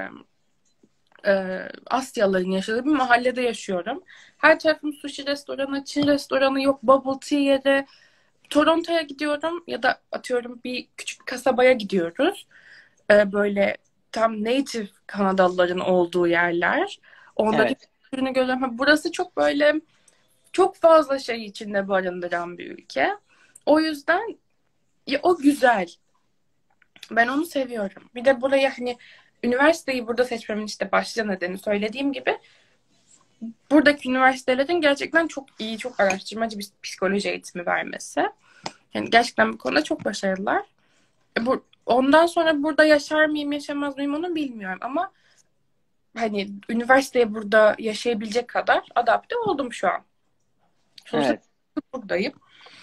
Speaker 2: Asyalıların yaşadığı bir mahallede yaşıyorum. Her tarafım sushi restoranı, Çin restoranı, yok bubble tea yeri. Toronto'ya gidiyorum ya da atıyorum bir küçük kasabaya gidiyoruz. Böyle tam native Kanadalıların olduğu yerler. Onların
Speaker 1: Evet.
Speaker 2: kültürünü görüyorum. Burası çok böyle çok fazla şey içinde barındıran bir ülke. O yüzden ya, o güzel. Ben onu seviyorum. Bir de burayı hani üniversiteyi burada seçmemin işte başlıca nedeni söylediğim gibi buradaki üniversitelerin gerçekten çok iyi, çok araştırmacı bir psikoloji eğitimi vermesi. Yani gerçekten bu konuda çok başarılılar. Ondan sonra burada yaşar mıyım, yaşamaz mıyım onu bilmiyorum ama hani üniversiteye burada yaşayabilecek kadar adapte oldum şu an. Sonuçta
Speaker 1: Evet.
Speaker 2: buradayım.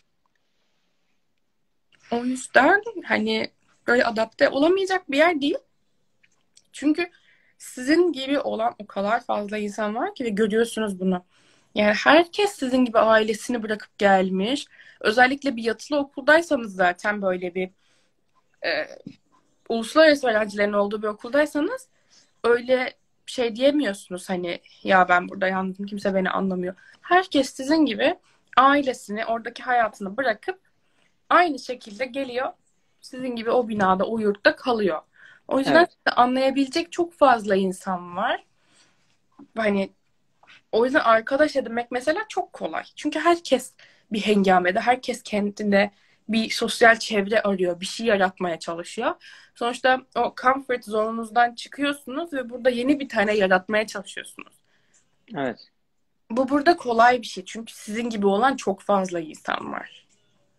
Speaker 2: O yüzden hani böyle adapte olamayacak bir yer değil. Çünkü sizin gibi olan o kadar fazla insan var ki ve görüyorsunuz bunu. Yani herkes sizin gibi ailesini bırakıp gelmiş. Özellikle bir yatılı okuldaysanız zaten böyle bir e, uluslararası öğrencilerin olduğu bir okuldaysanız öyle şey diyemiyorsunuz hani ya ben burada yalnızım kimse beni anlamıyor. Herkes sizin gibi ailesini oradaki hayatını bırakıp aynı şekilde geliyor sizin gibi o binada o yurtta kalıyor. O yüzden
Speaker 1: Evet.
Speaker 2: anlayabilecek çok fazla insan var. Hani o yüzden arkadaş edinmek mesela çok kolay. Çünkü herkes bir hengamede, herkes kendine bir sosyal çevre arıyor, bir şey yaratmaya çalışıyor. Sonuçta o comfort zonunuzdan çıkıyorsunuz ve burada yeni bir tane yaratmaya çalışıyorsunuz.
Speaker 1: Evet.
Speaker 2: Bu burada kolay bir şey. Çünkü sizin gibi olan çok fazla insan var.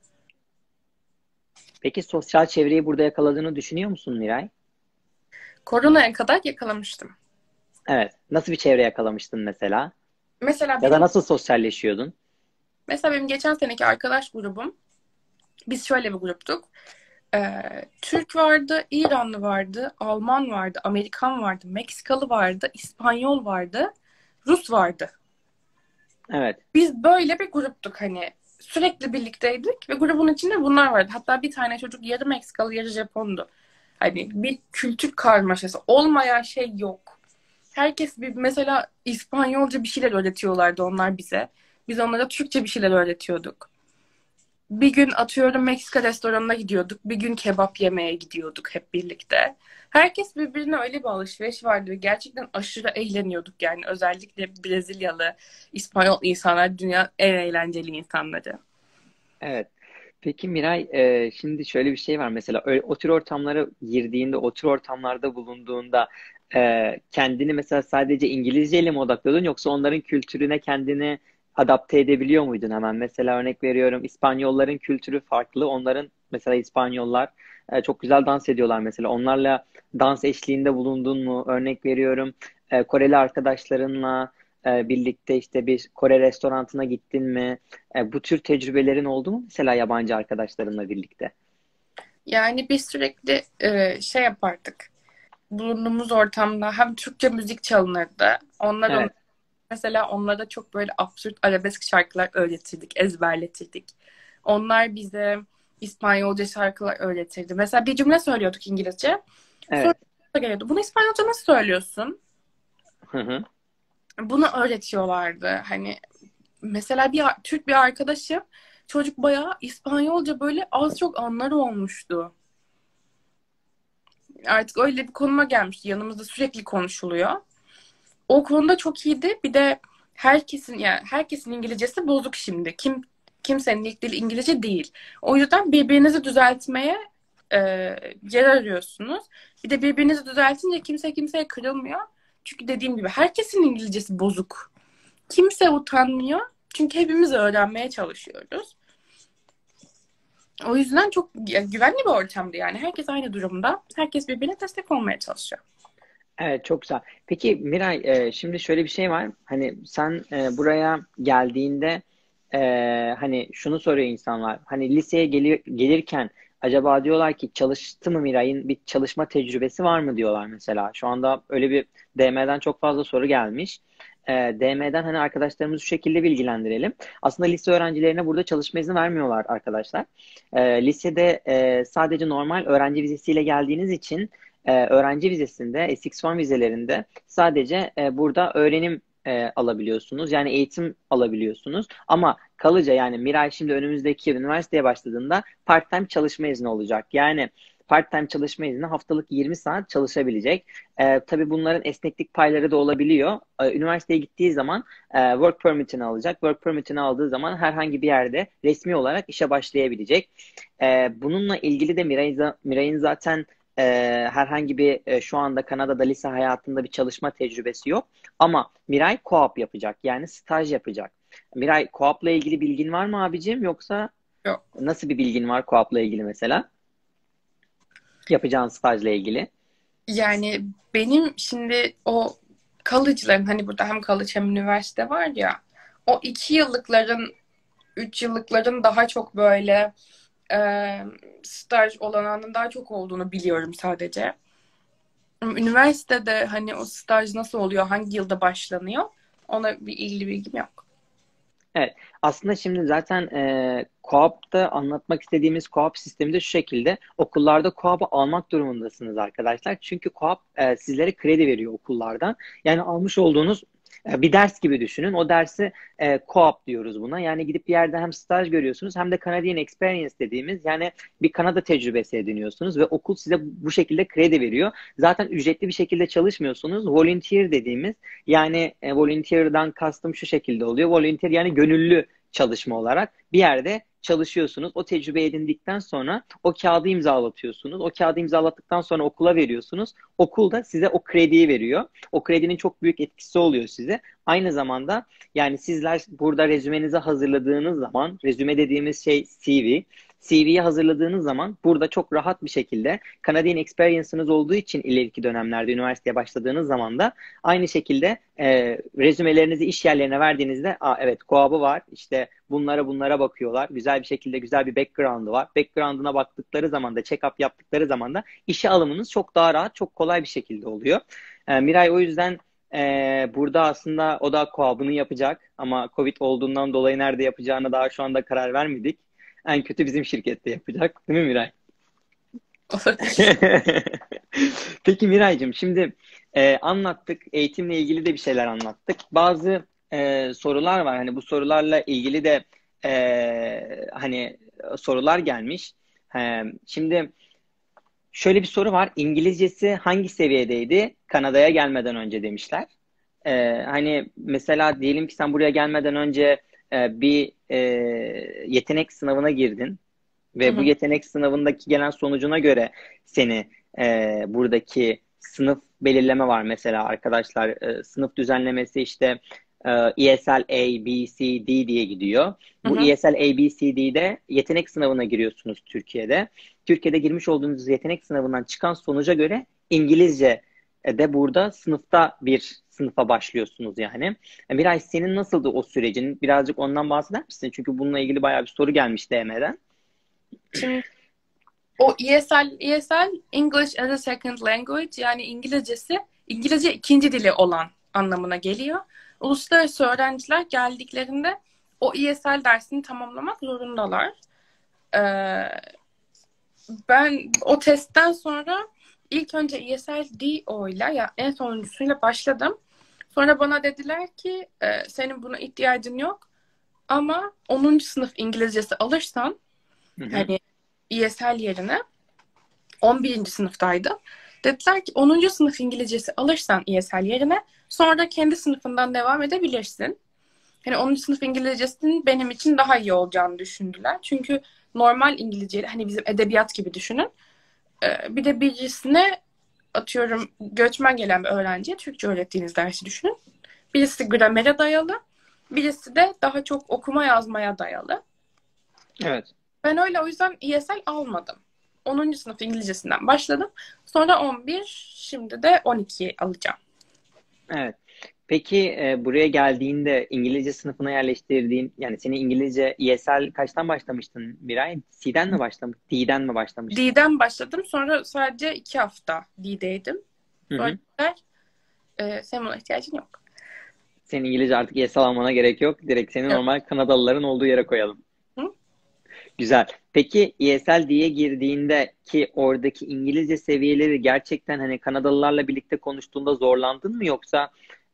Speaker 1: Peki sosyal çevreyi burada yakaladığını düşünüyor musun Miray?
Speaker 2: Koronaya kadar yakalamıştım.
Speaker 1: Evet. Nasıl bir çevre yakalamıştın mesela?
Speaker 2: Mesela
Speaker 1: Ya da
Speaker 2: benim
Speaker 1: nasıl sosyalleşiyordun?
Speaker 2: mesela benim geçen seneki arkadaş grubum, biz şöyle bir gruptuk. Türk vardı, İranlı vardı, Alman vardı, Amerikan vardı, Meksikalı vardı, İspanyol vardı, Rus vardı.
Speaker 1: Evet.
Speaker 2: Biz böyle bir gruptuk hani. Sürekli birlikteydik ve grubun içinde bunlar vardı. Hatta bir tane çocuk yarı Meksikalı, yarı Japondu. Hani bir kültür karmaşası. Olmayan şey yok. Herkes bir mesela İspanyolca bir şeyler öğretiyorlardı onlar bize. Biz onlara Türkçe bir şeyler öğretiyorduk. Bir gün atıyorum Meksika restoranına gidiyorduk. Bir gün kebap yemeye gidiyorduk hep birlikte. Herkes birbirine öyle bir alışveriş vardı ve gerçekten aşırı eğleniyorduk yani. Özellikle Brezilyalı, İspanyol insanlar dünyanın en eğlenceli insanları.
Speaker 1: Evet. Peki Miray, şimdi şöyle bir şey var mesela o tür ortamlara girdiğinde, o tür ortamlarda bulunduğunda kendini mesela sadece İngilizceyle mi odaklıyordun yoksa onların kültürüne kendini adapte edebiliyor muydun hemen? Mesela örnek veriyorum İspanyolların kültürü farklı. Onların mesela İspanyollar çok güzel dans ediyorlar mesela. Onlarla dans eşliğinde bulundun mu? Örnek veriyorum Koreli arkadaşlarınla birlikte işte bir Kore restoranına gittin mi? Bu tür tecrübelerin oldu mu mesela yabancı arkadaşlarınla birlikte?
Speaker 2: Yani biz sürekli şey yapardık. Bulunduğumuz ortamda hem Türkçe müzik çalınırdı.
Speaker 1: Evet,
Speaker 2: Mesela onlara çok böyle absürt arabesk şarkılar öğretirdik, ezberletirdik. Onlar bize İspanyolca şarkılar öğretirdi. Mesela bir cümle söylüyorduk İngilizce. Sonra
Speaker 1: evet.
Speaker 2: geliyordu. Bunu İspanyolca nasıl söylüyorsun?
Speaker 1: Hı hı.
Speaker 2: Bunu öğretiyorlardı. Hani mesela Türk bir arkadaşım çocuk bayağı İspanyolca böyle az çok anlar olmuştu. Artık öyle bir konuma gelmişti. Yanımızda sürekli konuşuluyor. O konuda çok iyiydi. Bir de herkesin İngilizcesi bozuk şimdi. Kimsenin ilk dili İngilizce değil. O yüzden birbirinizi düzeltmeye e, yer arıyorsunuz. Bir de birbirinizi düzeltince kimse kimseye kırılmıyor. Çünkü dediğim gibi herkesin İngilizcesi bozuk. Kimse utanmıyor. Çünkü hepimiz öğrenmeye çalışıyoruz. O yüzden çok güvenli bir ortamdı yani. Herkes aynı durumda. Herkes birbirine destek olmaya çalışıyor.
Speaker 1: Evet, çok güzel. Peki Miray, şimdi şöyle bir şey var. Hani sen buraya geldiğinde hani şunu soruyor insanlar. Hani liseye gelirken acaba diyorlar ki çalıştı mı Miray'ın bir çalışma tecrübesi var mı diyorlar mesela. Şu anda öyle bir DM'den çok fazla soru gelmiş. DM'den hani arkadaşlarımızı şu şekilde bilgilendirelim. Aslında lise öğrencilerine burada çalışma izni vermiyorlar arkadaşlar. Lisede sadece normal öğrenci vizesiyle geldiğiniz için öğrenci vizesinde, S61 vizelerinde sadece burada öğrenim alabiliyorsunuz. Yani eğitim alabiliyorsunuz. Ama kalıcı yani Miray şimdi önümüzdeki yıl üniversiteye başladığında part-time çalışma izni olacak. Yani part-time çalışma izni haftalık 20 saat çalışabilecek. Tabii bunların esneklik payları da olabiliyor. Üniversiteye gittiği zaman work permit'ini alacak. Work permit'ini aldığı zaman herhangi bir yerde resmi olarak işe başlayabilecek. Bununla ilgili de Miray'ın zaten e, herhangi bir şu anda Kanada'da lise hayatında bir çalışma tecrübesi yok. Ama Miray co-op yapacak. Yani staj yapacak. Miray co-op'la ilgili bilgin var mı abicim? Yoksa
Speaker 2: Yok.
Speaker 1: nasıl bir bilgin var co-op'la ilgili mesela? Yapacağın stajla ilgili.
Speaker 2: Yani benim şimdi o kalıcıların hani burada hem kalıcı hem üniversite var ya, o 2 yıllıkların 3 yıllıkların daha çok böyle e, staj olanağının daha çok olduğunu biliyorum sadece. Ama üniversitede hani o staj nasıl oluyor, hangi yılda başlanıyor, ona bir ilgili bilgim yok.
Speaker 1: Evet. Aslında şimdi zaten co-op'ta anlatmak istediğimiz co-op sistemi de şu şekilde. Okullarda co-op'u almak durumundasınız arkadaşlar. Çünkü co-op sizlere kredi veriyor okullardan. Yani almış olduğunuz bir ders gibi düşünün. O dersi co-op diyoruz buna. Yani gidip bir yerde hem staj görüyorsunuz hem de Canadian Experience dediğimiz yani bir Kanada tecrübesi ediniyorsunuz ve okul size bu şekilde kredi veriyor. Zaten ücretli bir şekilde çalışmıyorsunuz. Volunteer dediğimiz yani volunteer'dan kastım şu şekilde oluyor. Volunteer yani gönüllü çalışma olarak bir yerde çalışıyorsunuz. O tecrübe edindikten sonra o kağıdı imzalatıyorsunuz. O kağıdı imzalattıktan sonra okula veriyorsunuz. Okul da size o krediyi veriyor. O kredinin çok büyük etkisi oluyor size. Aynı zamanda yani sizler burada rezümenizi hazırladığınız zaman, rezüme dediğimiz şey CV. CV'yi hazırladığınız zaman burada çok rahat bir şekilde Canadian Experience'ınız olduğu için ileriki dönemlerde üniversiteye başladığınız zaman da aynı şekilde rezümelerinizi iş yerlerine verdiğinizde evet co-op'u var işte bunlara bakıyorlar. Güzel bir şekilde güzel bir background'ı var. Background'ına baktıkları zaman da check-up yaptıkları zaman da işe alımınız çok daha rahat çok kolay bir şekilde oluyor. Miray o yüzden burada aslında o da co-op'unu yapacak ama Covid olduğundan dolayı nerede yapacağını daha şu anda karar vermedik. En kötü bizim şirkette yapacak. Değil mi Miray?
Speaker 2: Olabilir.
Speaker 1: Peki Miraycığım şimdi anlattık. Eğitimle ilgili de bir şeyler anlattık. Bazı sorular var. Hani bu sorularla ilgili de hani sorular gelmiş. Şimdi şöyle bir soru var. İngilizcesi hangi seviyedeydi Kanada'ya gelmeden önce demişler. Hani mesela diyelim ki sen buraya gelmeden önce bir yetenek sınavına girdin
Speaker 2: Hı
Speaker 1: ve bu
Speaker 2: hı.
Speaker 1: yetenek sınavındaki gelen sonucuna göre seni buradaki sınıf belirleme var mesela arkadaşlar. Sınıf düzenlemesi işte ESL A, B, C, D diye gidiyor.
Speaker 2: Hı
Speaker 1: Bu
Speaker 2: hı.
Speaker 1: ESL A, B, C, D'de yetenek sınavına giriyorsunuz Türkiye'de. Türkiye'de girmiş olduğunuz yetenek sınavından çıkan sonuca göre İngilizce de burada sınıfta bir sınıfa başlıyorsunuz yani. Miray senin nasıldı o sürecin? Birazcık ondan bahseder misin? Çünkü bununla ilgili bayağı bir soru gelmiş DM'den.
Speaker 2: Şimdi o ESL English as a Second Language, yani İngilizce ikinci dili olan anlamına geliyor. Uluslararası öğrenciler geldiklerinde o ESL dersini tamamlamak zorundalar. Ee, Ben o testten sonra ilk önce ESL-D ile, ya en sonuncusuyla başladım. Sonra bana dediler ki senin buna ihtiyacın yok ama 10. sınıf İngilizcesi alırsan,
Speaker 1: Hı hı.
Speaker 2: hani ESL yerine 11. sınıftaydı. Dediler ki 10. sınıf İngilizcesi alırsan ESL yerine sonra kendi sınıfından devam edebilirsin. Hani 10. sınıf İngilizcesinin benim için daha iyi olacağını düşündüler. Çünkü normal İngilizce, hani bizim edebiyat gibi düşünün. Bir de birisine, atıyorum, göçmen gelen bir öğrenciye Türkçe öğrettiğiniz dersi düşünün. Birisi gramere dayalı, birisi de daha çok okuma yazmaya dayalı.
Speaker 1: Evet.
Speaker 2: Ben öyle, o yüzden ESL almadım. 10. sınıf İngilizcesinden başladım. Sonra 11, şimdi de 12 alacağım.
Speaker 1: Evet. Peki buraya geldiğinde İngilizce sınıfına yerleştirdiğin, yani seni İngilizce ESL kaçtan başlamıştın Miray? C'den mi başlamış? D'den mi başlamıştın?
Speaker 2: D'den başladım. Sonra sadece 2 hafta D'deydim.
Speaker 1: Hı
Speaker 2: Sonra
Speaker 1: hı.
Speaker 2: dediler, senin buna ihtiyacın yok.
Speaker 1: Senin İngilizce artık ESL almana gerek yok. Direkt seni
Speaker 2: Yok.
Speaker 1: normal Kanadalıların olduğu yere koyalım.
Speaker 2: Hı?
Speaker 1: Güzel. Peki ESL diye girdiğinde ki oradaki İngilizce seviyeleri gerçekten hani Kanadalılarla birlikte konuştuğunda zorlandın mı, yoksa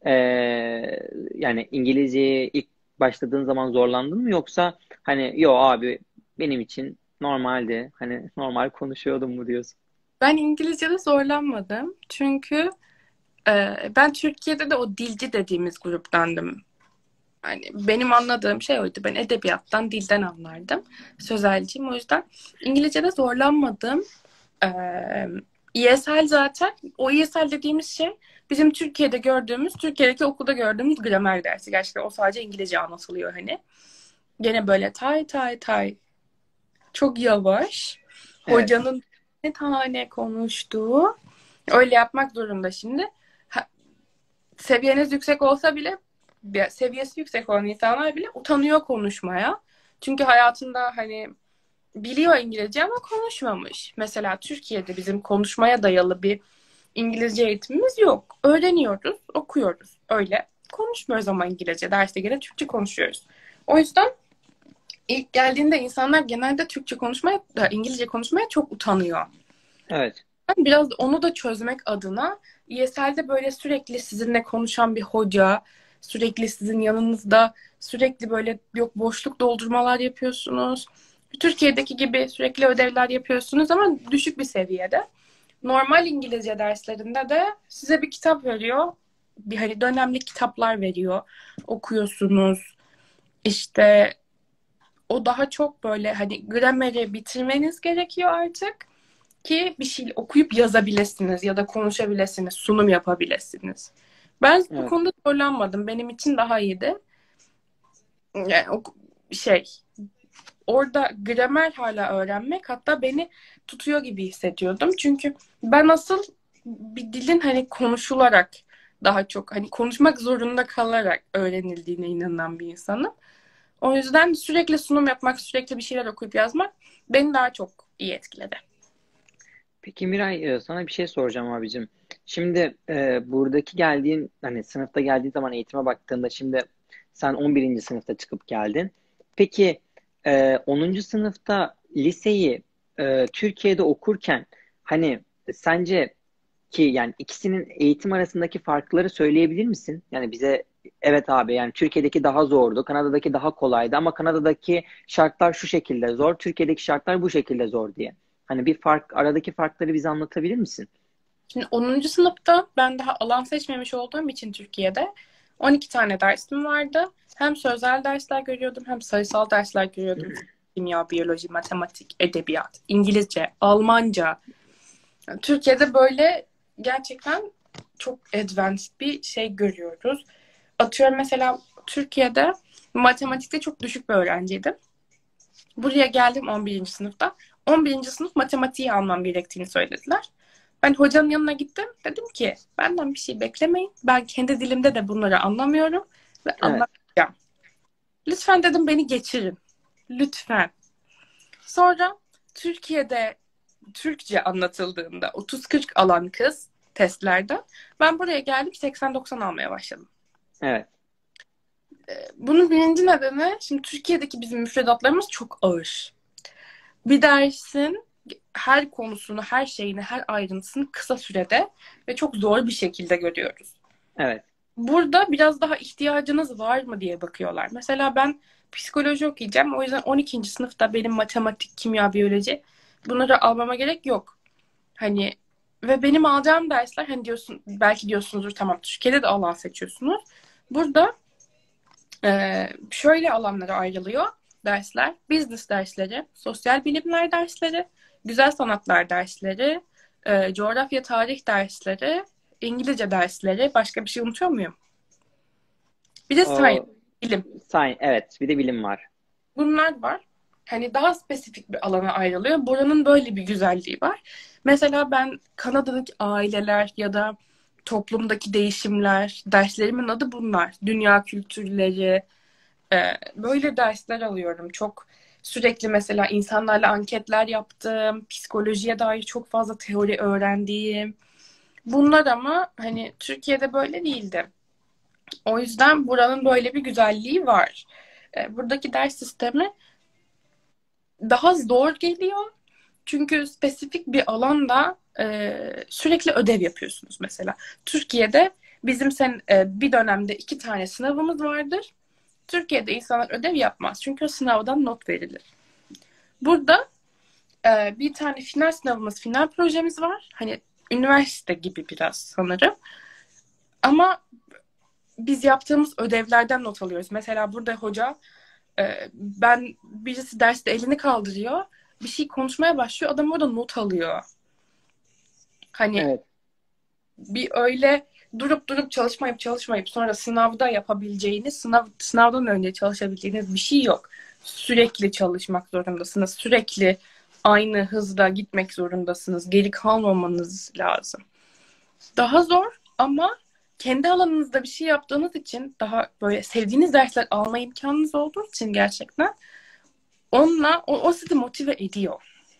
Speaker 1: yani İngilizceye ilk başladığın zaman zorlandın mı, yoksa hani yo abi benim için normaldi, hani normal konuşuyordum mu diyorsun?
Speaker 2: Ben İngilizce'de zorlanmadım. Çünkü ben Türkiye'de de o dilci dediğimiz gruptandım. Yani benim anladığım şey oydu. Ben edebiyattan, dilden anlardım. Sözelciyim. O yüzden İngilizce'de zorlanmadım. Ee, ESL zaten, o ESL dediğimiz şey bizim Türkiye'de gördüğümüz, Türkiye'deki okulda gördüğümüz gramer dersi. Gerçekten o sadece İngilizce anlatılıyor hani. Gene böyle tay tay tay. Çok yavaş.
Speaker 1: Evet.
Speaker 2: Hocanın ne tane konuştuğu. Öyle yapmak zorunda şimdi. Ha, seviyeniz yüksek olsa bile, seviyesi yüksek olan insanlar bile utanıyor konuşmaya. Çünkü hayatında hani biliyor İngilizce ama konuşmamış. Mesela Türkiye'de bizim konuşmaya dayalı bir İngilizce eğitimimiz yok. Öğreniyoruz, okuyoruz. Öyle konuşmuyoruz ama İngilizce. Derste gene Türkçe konuşuyoruz. O yüzden ilk geldiğinde insanlar genelde Türkçe konuşmaya, İngilizce konuşmaya çok utanıyor.
Speaker 1: Evet.
Speaker 2: Ben biraz onu da çözmek adına ESL'de böyle sürekli sizinle konuşan bir hoca, sürekli sizin yanınızda, sürekli böyle yok boşluk doldurmalar yapıyorsunuz. Türkiye'deki gibi sürekli ödevler yapıyorsunuz ama düşük bir seviyede. Normal İngilizce derslerinde de size bir kitap veriyor. Bir hani dönemlik kitaplar veriyor. Okuyorsunuz. İşte o daha çok böyle hani grameri bitirmeniz gerekiyor artık ki bir şey okuyup yazabilirsiniz ya da konuşabilirsiniz, sunum yapabilirsiniz. Ben bu
Speaker 1: Evet.
Speaker 2: konuda zorlanmadım. Benim için daha iyiydi. Yani şey, orada gramer hala öğrenmek hatta beni tutuyor gibi hissediyordum. Çünkü ben asıl bir dilin hani konuşularak daha çok hani konuşmak zorunda kalarak öğrenildiğine inanan bir insanım. O yüzden sürekli sunum yapmak, sürekli bir şeyler okuyup yazmak beni daha çok iyi etkiledi.
Speaker 1: Peki Miray, sana bir şey soracağım abicim. Şimdi buradaki geldiğin, hani sınıfta geldiğin zaman eğitime baktığında, şimdi sen 11. sınıfta çıkıp geldin. Peki 10. sınıfta liseyi Türkiye'de okurken hani sence, ki yani ikisinin eğitim arasındaki farkları söyleyebilir misin? Yani bize evet abi, yani Türkiye'deki daha zordu, Kanada'daki daha kolaydı ama Kanada'daki şartlar şu şekilde zor, Türkiye'deki şartlar bu şekilde zor diye. Hani bir fark, aradaki farkları bize anlatabilir misin?
Speaker 2: Şimdi 10. sınıfta ben daha alan seçmemiş olduğum için Türkiye'de 12 tane dersim vardı. Hem sözel dersler görüyordum hem sayısal dersler görüyordum. Kimya, biyoloji, matematik, edebiyat, İngilizce, Almanca. Yani Türkiye'de böyle gerçekten çok advanced bir şey görüyoruz. Atıyorum mesela Türkiye'de matematikte çok düşük bir öğrenciydim. Buraya geldim 11. sınıfta. 11. sınıf matematiği almam gerektiğini söylediler. Ben hocanın yanına gittim. Dedim ki benden bir şey beklemeyin. Ben kendi dilimde de bunları anlamıyorum ve
Speaker 1: Evet.
Speaker 2: anlatacağım. Lütfen dedim beni geçirin. Lütfen. Sonra Türkiye'de Türkçe anlatıldığında 30-40 alan kız testlerde ben buraya geldim 80-90 almaya başladım.
Speaker 1: Evet.
Speaker 2: Bunun birinci nedeni şimdi Türkiye'deki bizim müfredatlarımız çok ağır. Bir dersin her konusunu, her şeyini, her ayrıntısını kısa sürede ve çok zor bir şekilde görüyoruz.
Speaker 1: Evet.
Speaker 2: Burada biraz daha ihtiyacınız var mı diye bakıyorlar. Mesela ben psikoloji okuyacağım. O yüzden 12. sınıfta benim matematik, kimya, biyoloji bunları almama gerek yok. Hani ve benim alacağım dersler hani diyorsun belki diyorsunuzdur tamam Türkiye'de de alan seçiyorsunuz. Burada şöyle alanlara ayrılıyor dersler. Business dersleri, sosyal bilimler dersleri, güzel sanatlar dersleri, coğrafya tarih dersleri, İngilizce dersleri. Başka bir şey unutuyor muyum? Bir de science,
Speaker 1: O
Speaker 2: bilim.
Speaker 1: evet, bir de bilim var.
Speaker 2: Bunlar var. Hani daha spesifik bir alana ayrılıyor. Buranın böyle bir güzelliği var. Mesela ben Kanada'daki aileler ya da toplumdaki değişimler, derslerimin adı bunlar. Dünya kültürleri, böyle dersler alıyorum. Çok sürekli mesela insanlarla anketler yaptım, psikolojiye dair çok fazla teori öğrendiğim. Bunlar ama hani Türkiye'de böyle değildi. O yüzden buranın böyle bir güzelliği var. Buradaki ders sistemi daha zor geliyor. Çünkü spesifik bir alanda sürekli ödev yapıyorsunuz mesela. Türkiye'de bizim bir dönemde 2 tane sınavımız vardır. Türkiye'de insanlar ödev yapmaz. Çünkü o sınavdan not verilir. Burada bir tane final sınavımız, final projemiz var. Hani üniversite gibi biraz sanırım. Ama biz yaptığımız ödevlerden not alıyoruz. Mesela burada hoca birisi derste elini kaldırıyor. Bir şey konuşmaya başlıyor. Adam orada not alıyor. Hani
Speaker 1: Evet.
Speaker 2: bir öyle durup durup çalışmayıp sonra sınavda yapabileceğiniz, sınavdan önce çalışabileceğiniz bir şey yok. Sürekli çalışmak zorundasınız. Sürekli aynı hızda gitmek zorundasınız. Geri kalmamanız lazım. Daha zor ama kendi alanınızda bir şey yaptığınız için daha böyle sevdiğiniz dersler alma imkanınız olduğu için gerçekten o sizi motive ediyor.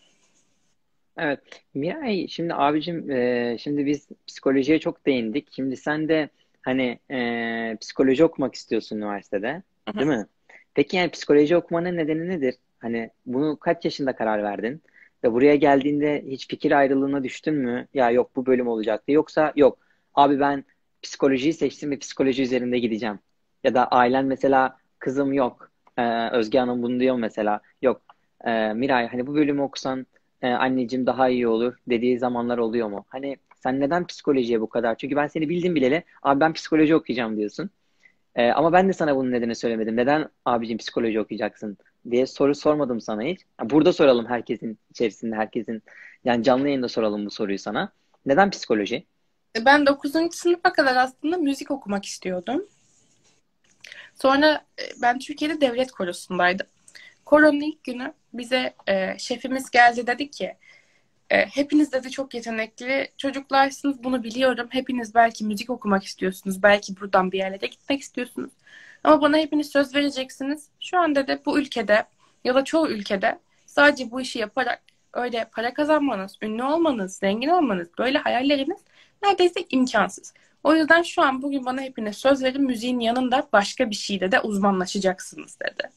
Speaker 1: Evet. Miray, şimdi abicim, şimdi biz psikolojiye çok değindik. Şimdi sen de hani psikoloji okumak istiyorsun üniversitede,
Speaker 2: Hı hı.
Speaker 1: değil mi? Peki yani psikoloji okumanın nedeni nedir? Hani bunu kaç yaşında karar verdin? Ve buraya geldiğinde hiç fikir ayrılığına düştün mü? Ya yok, bu bölüm olacaktı. Yoksa yok abi, ben psikolojiyi seçtim ve psikoloji üzerinde gideceğim. Ya da ailen mesela, kızım yok. Özge Hanım bunu diyor mesela. Yok, Miray, hani bu bölümü okusan anneciğim daha iyi olur dediği zamanlar oluyor mu? Hani sen neden psikolojiye bu kadar? Çünkü ben seni bildim bileli abi ben psikoloji okuyacağım diyorsun. Ama ben de sana bunun nedeni söylemedim. Neden abicim psikoloji okuyacaksın diye soru sormadım sana hiç. Ha, burada soralım, herkesin içerisinde, herkesin yani canlı yayında soralım bu soruyu sana. Neden psikoloji?
Speaker 2: Ben 9. sınıfa kadar aslında müzik okumak istiyordum. Sonra ben Türkiye'de devlet korosundaydım. Koronun ilk günü bize şefimiz geldi, dedi ki hepiniz dedi çok yetenekli çocuklarsınız, bunu biliyorum. Hepiniz belki müzik okumak istiyorsunuz. Belki buradan bir yerlere gitmek istiyorsunuz. Ama bana hepiniz söz vereceksiniz. Şu an dedi bu ülkede ya da çoğu ülkede sadece bu işi yaparak öyle para kazanmanız, ünlü olmanız, zengin olmanız, böyle hayalleriniz neredeyse imkansız. O yüzden şu an bugün bana hepiniz söz verin, müziğin yanında başka bir şeyde de uzmanlaşacaksınız dedi.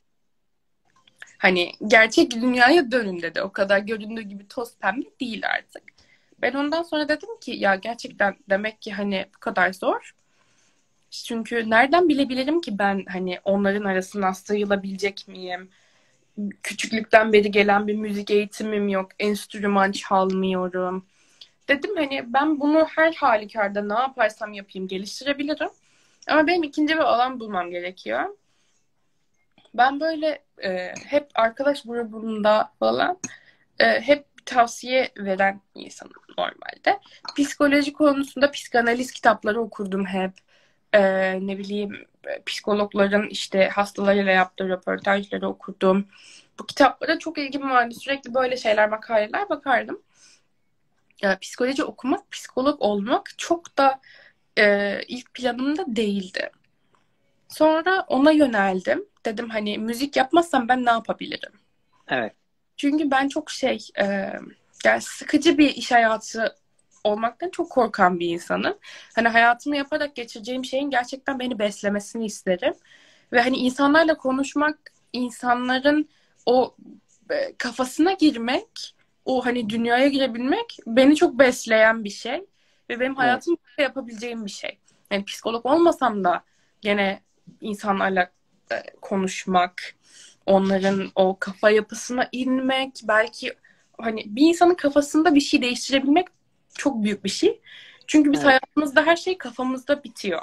Speaker 2: Hani gerçek dünyaya dönün dedi. O kadar göründüğü gibi toz pembe değil artık. Ben ondan sonra dedim ki ya gerçekten demek ki hani bu kadar zor. Çünkü nereden bilebilirim ki ben hani onların arasından sıyrılabilecek miyim? Küçüklükten beri gelen bir müzik eğitimim yok. Enstrüman çalmıyorum. Dedim hani ben bunu her halükarda ne yaparsam yapayım geliştirebilirim. Ama benim ikinci bir alan bulmam gerekiyor. Ben böyle hep arkadaş grubunda falan hep tavsiye veren insanım normalde. Psikoloji konusunda psikanaliz kitapları okurdum hep. E, ne bileyim psikologların işte hastalarıyla yaptığı röportajları okurdum. Bu kitaplara çok ilgim vardı. Sürekli böyle şeyler, makaleler bakardım. Psikoloji okumak, psikolog olmak çok da ilk planımda değildi. Sonra ona yöneldim. Dedim hani müzik yapmazsam ben ne yapabilirim?
Speaker 1: Evet.
Speaker 2: Çünkü ben çok yani sıkıcı bir iş hayatı olmaktan çok korkan bir insanım. Hani hayatımı yaparak geçireceğim şeyin gerçekten beni beslemesini isterim. Ve hani insanlarla konuşmak, insanların o kafasına girmek, o hani dünyaya girebilmek beni çok besleyen bir şey. Ve benim
Speaker 1: Evet.
Speaker 2: hayatımda yapabileceğim bir şey. Yani psikolog olmasam da gene insanlarla konuşmak, onların o kafa yapısına inmek, belki hani bir insanın kafasında bir şey değiştirebilmek çok büyük bir şey. Çünkü biz
Speaker 1: Evet.
Speaker 2: hayatımızda her şey kafamızda bitiyor.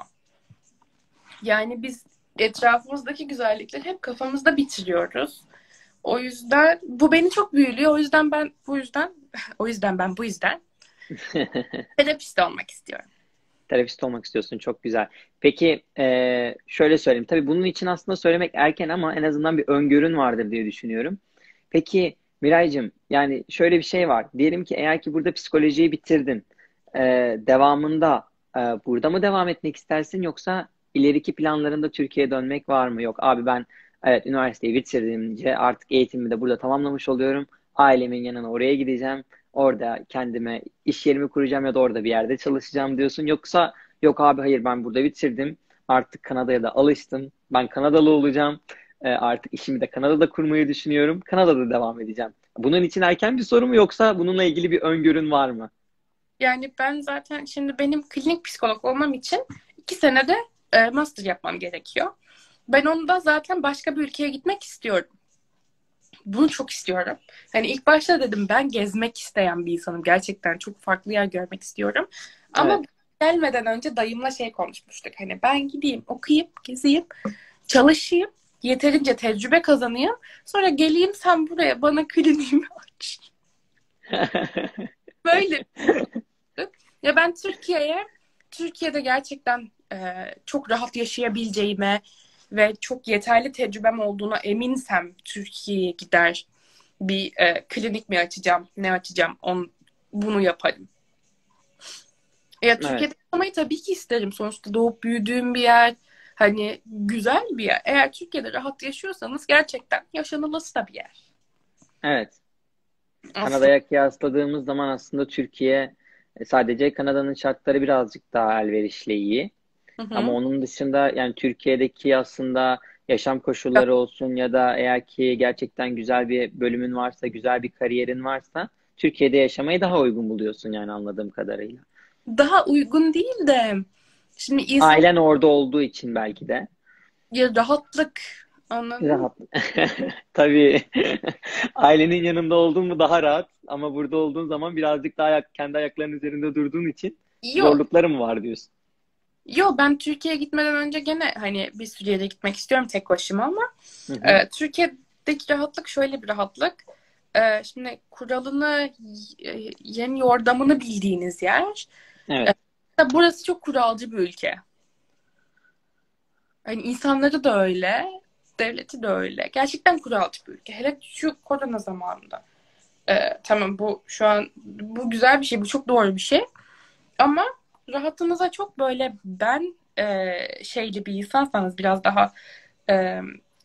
Speaker 2: Yani biz etrafımızdaki güzellikleri hep kafamızda bitiriyoruz. O yüzden bu beni çok büyülüyor. O yüzden ben bu yüzden terapist olmak istiyorum.
Speaker 1: Terapist olmak istiyorsun. Çok güzel. Peki şöyle söyleyeyim. Tabii bunun için aslında söylemek erken ama en azından bir öngörün vardır diye düşünüyorum. Peki Miraycığım, yani şöyle bir şey var. Diyelim ki eğer ki burada psikolojiyi bitirdin. Devamında burada mı devam etmek istersin yoksa ileriki planlarında Türkiye'ye dönmek var mı? Yok abi ben evet üniversiteyi bitirdiğimce artık eğitimimi de burada tamamlamış oluyorum. Ailemin yanına oraya gideceğim. Orada kendime iş yerimi kuracağım ya da orada bir yerde çalışacağım diyorsun. Yoksa yok abi hayır ben burada bitirdim. Artık Kanada'ya da alıştım. Ben Kanadalı olacağım. Artık işimi de Kanada'da kurmayı düşünüyorum. Kanada'da devam edeceğim. Bunun için erken bir soru mu yoksa bununla ilgili bir öngörün var mı?
Speaker 2: Yani ben zaten şimdi benim klinik psikolog olmam için 2 senede master yapmam gerekiyor. Ben onu da zaten başka bir ülkeye gitmek istiyorum. Bunu çok istiyorum. Hani ilk başta dedim ben gezmek isteyen bir insanım. Gerçekten çok farklı yer görmek istiyorum. Ama
Speaker 1: Evet.
Speaker 2: gelmeden önce dayımla şey konuşmuştuk. Hani ben gideyim, okuyayım, gezeyim, çalışayım, yeterince tecrübe kazanayım. Sonra geleyim sen buraya bana kliniğimi aç. Böyle. Ya ben Türkiye'de gerçekten çok rahat yaşayabileceğime ve çok yeterli tecrübem olduğuna eminsem Türkiye'ye gider bir klinik mi açacağım, ne açacağım, bunu yaparım. Ya
Speaker 1: Evet.
Speaker 2: Türkiye'de yaşamayı tabii ki isterim. Sonuçta doğup büyüdüğüm bir yer, hani güzel bir yer. Eğer Türkiye'de rahat yaşıyorsanız gerçekten yaşanılası da bir yer.
Speaker 1: Evet.
Speaker 2: Aslında.
Speaker 1: Kanada'ya kıyasladığımız zaman aslında Türkiye sadece Kanada'nın şartları birazcık daha elverişli iyi.
Speaker 2: Hı
Speaker 1: Ama
Speaker 2: hı.
Speaker 1: onun dışında yani Türkiye'deki aslında yaşam koşulları olsun ya da eğer ki gerçekten güzel bir bölümün varsa, güzel bir kariyerin varsa Türkiye'de yaşamayı daha uygun buluyorsun yani anladığım kadarıyla.
Speaker 2: Daha uygun değil de şimdi insan
Speaker 1: Ailen orada olduğu için belki de.
Speaker 2: ya rahatlık, anladın mı?
Speaker 1: Rahat. Tabii ailenin yanında olduğun mu daha rahat ama burada olduğun zaman birazcık daha kendi ayaklarının üzerinde durduğun için
Speaker 2: Yok.
Speaker 1: zorlukları mı var diyorsun?
Speaker 2: Yok, ben Türkiye'ye gitmeden önce gene hani bir sürü yere gitmek istiyorum tek başıma ama
Speaker 1: Hı hı.
Speaker 2: Türkiye'deki rahatlık şöyle bir rahatlık. Şimdi kuralını, yeni yordamını bildiğiniz yer.
Speaker 1: Evet,
Speaker 2: Burası çok kuralcı bir ülke. Hani insanları da öyle, devleti de öyle. Gerçekten kuralcı bir ülke. Hele şu korona zamanında. Tamam, bu şu an bu güzel bir şey, bu çok doğru bir şey. Ama rahatınıza çok böyle ben şeyli bir insansanız biraz daha e,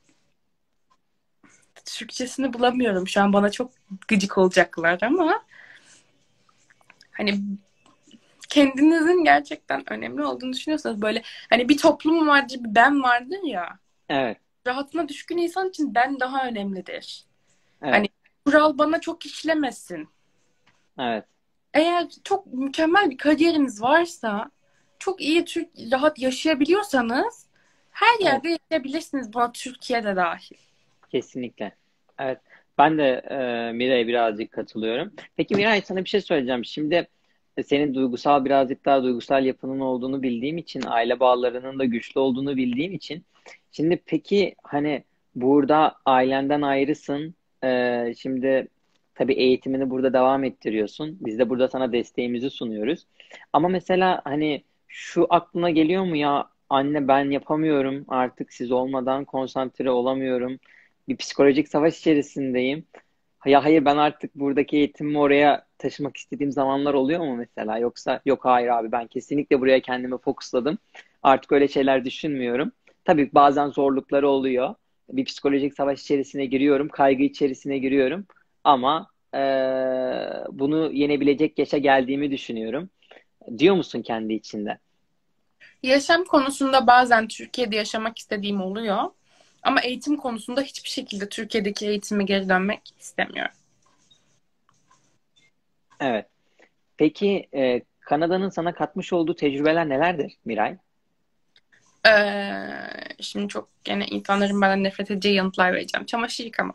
Speaker 2: Türkçesini bulamıyorum. Şu an bana çok gıcık olacaklar ama hani kendinizin gerçekten önemli olduğunu düşünüyorsanız böyle hani bir toplum vardır, bir ben vardır ya.
Speaker 1: evet,
Speaker 2: Rahatına düşkün insan için ben daha önemlidir. Hani
Speaker 1: evet,
Speaker 2: kural bana çok işlemesin.
Speaker 1: evet,
Speaker 2: Eğer çok mükemmel bir kariyeriniz varsa, çok iyi rahat yaşayabiliyorsanız her
Speaker 1: evet.
Speaker 2: yerde yaşayabilirsiniz. Buna Türkiye'de dahil.
Speaker 1: Kesinlikle. Evet. Ben de Miray'a birazcık katılıyorum. Peki Miray sana bir şey söyleyeceğim. Şimdi senin duygusal birazcık daha duygusal yapının olduğunu bildiğim için, aile bağlarının da güçlü olduğunu bildiğim için. Şimdi peki hani burada ailenden ayrısın. Şimdi tabii eğitimini burada devam ettiriyorsun. Biz de burada sana desteğimizi sunuyoruz. Ama mesela hani şu aklına geliyor mu ya anne ben yapamıyorum artık siz olmadan konsantre olamıyorum bir psikolojik savaş içerisindeyim. Ya hayır ben artık buradaki eğitimimi oraya taşımak istediğim zamanlar oluyor mu mesela? Yoksa yok hayır abi ben kesinlikle buraya kendimi fokusladım. Artık öyle şeyler düşünmüyorum. Tabii bazen zorlukları oluyor. Bir psikolojik savaş içerisine giriyorum, kaygı içerisine giriyorum. Ama bunu yenebilecek yaşa geldiğimi düşünüyorum. Diyor musun kendi içinde?
Speaker 2: Yaşam konusunda bazen Türkiye'de yaşamak istediğim oluyor. Ama eğitim konusunda hiçbir şekilde Türkiye'deki eğitime geri dönmek istemiyorum.
Speaker 1: Evet. Peki Kanada'nın sana katmış olduğu tecrübeler nelerdir Miray?
Speaker 2: Şimdi çok gene insanların benden nefret edeceği yanıtlar vereceğim. Çamaşır yıkamak,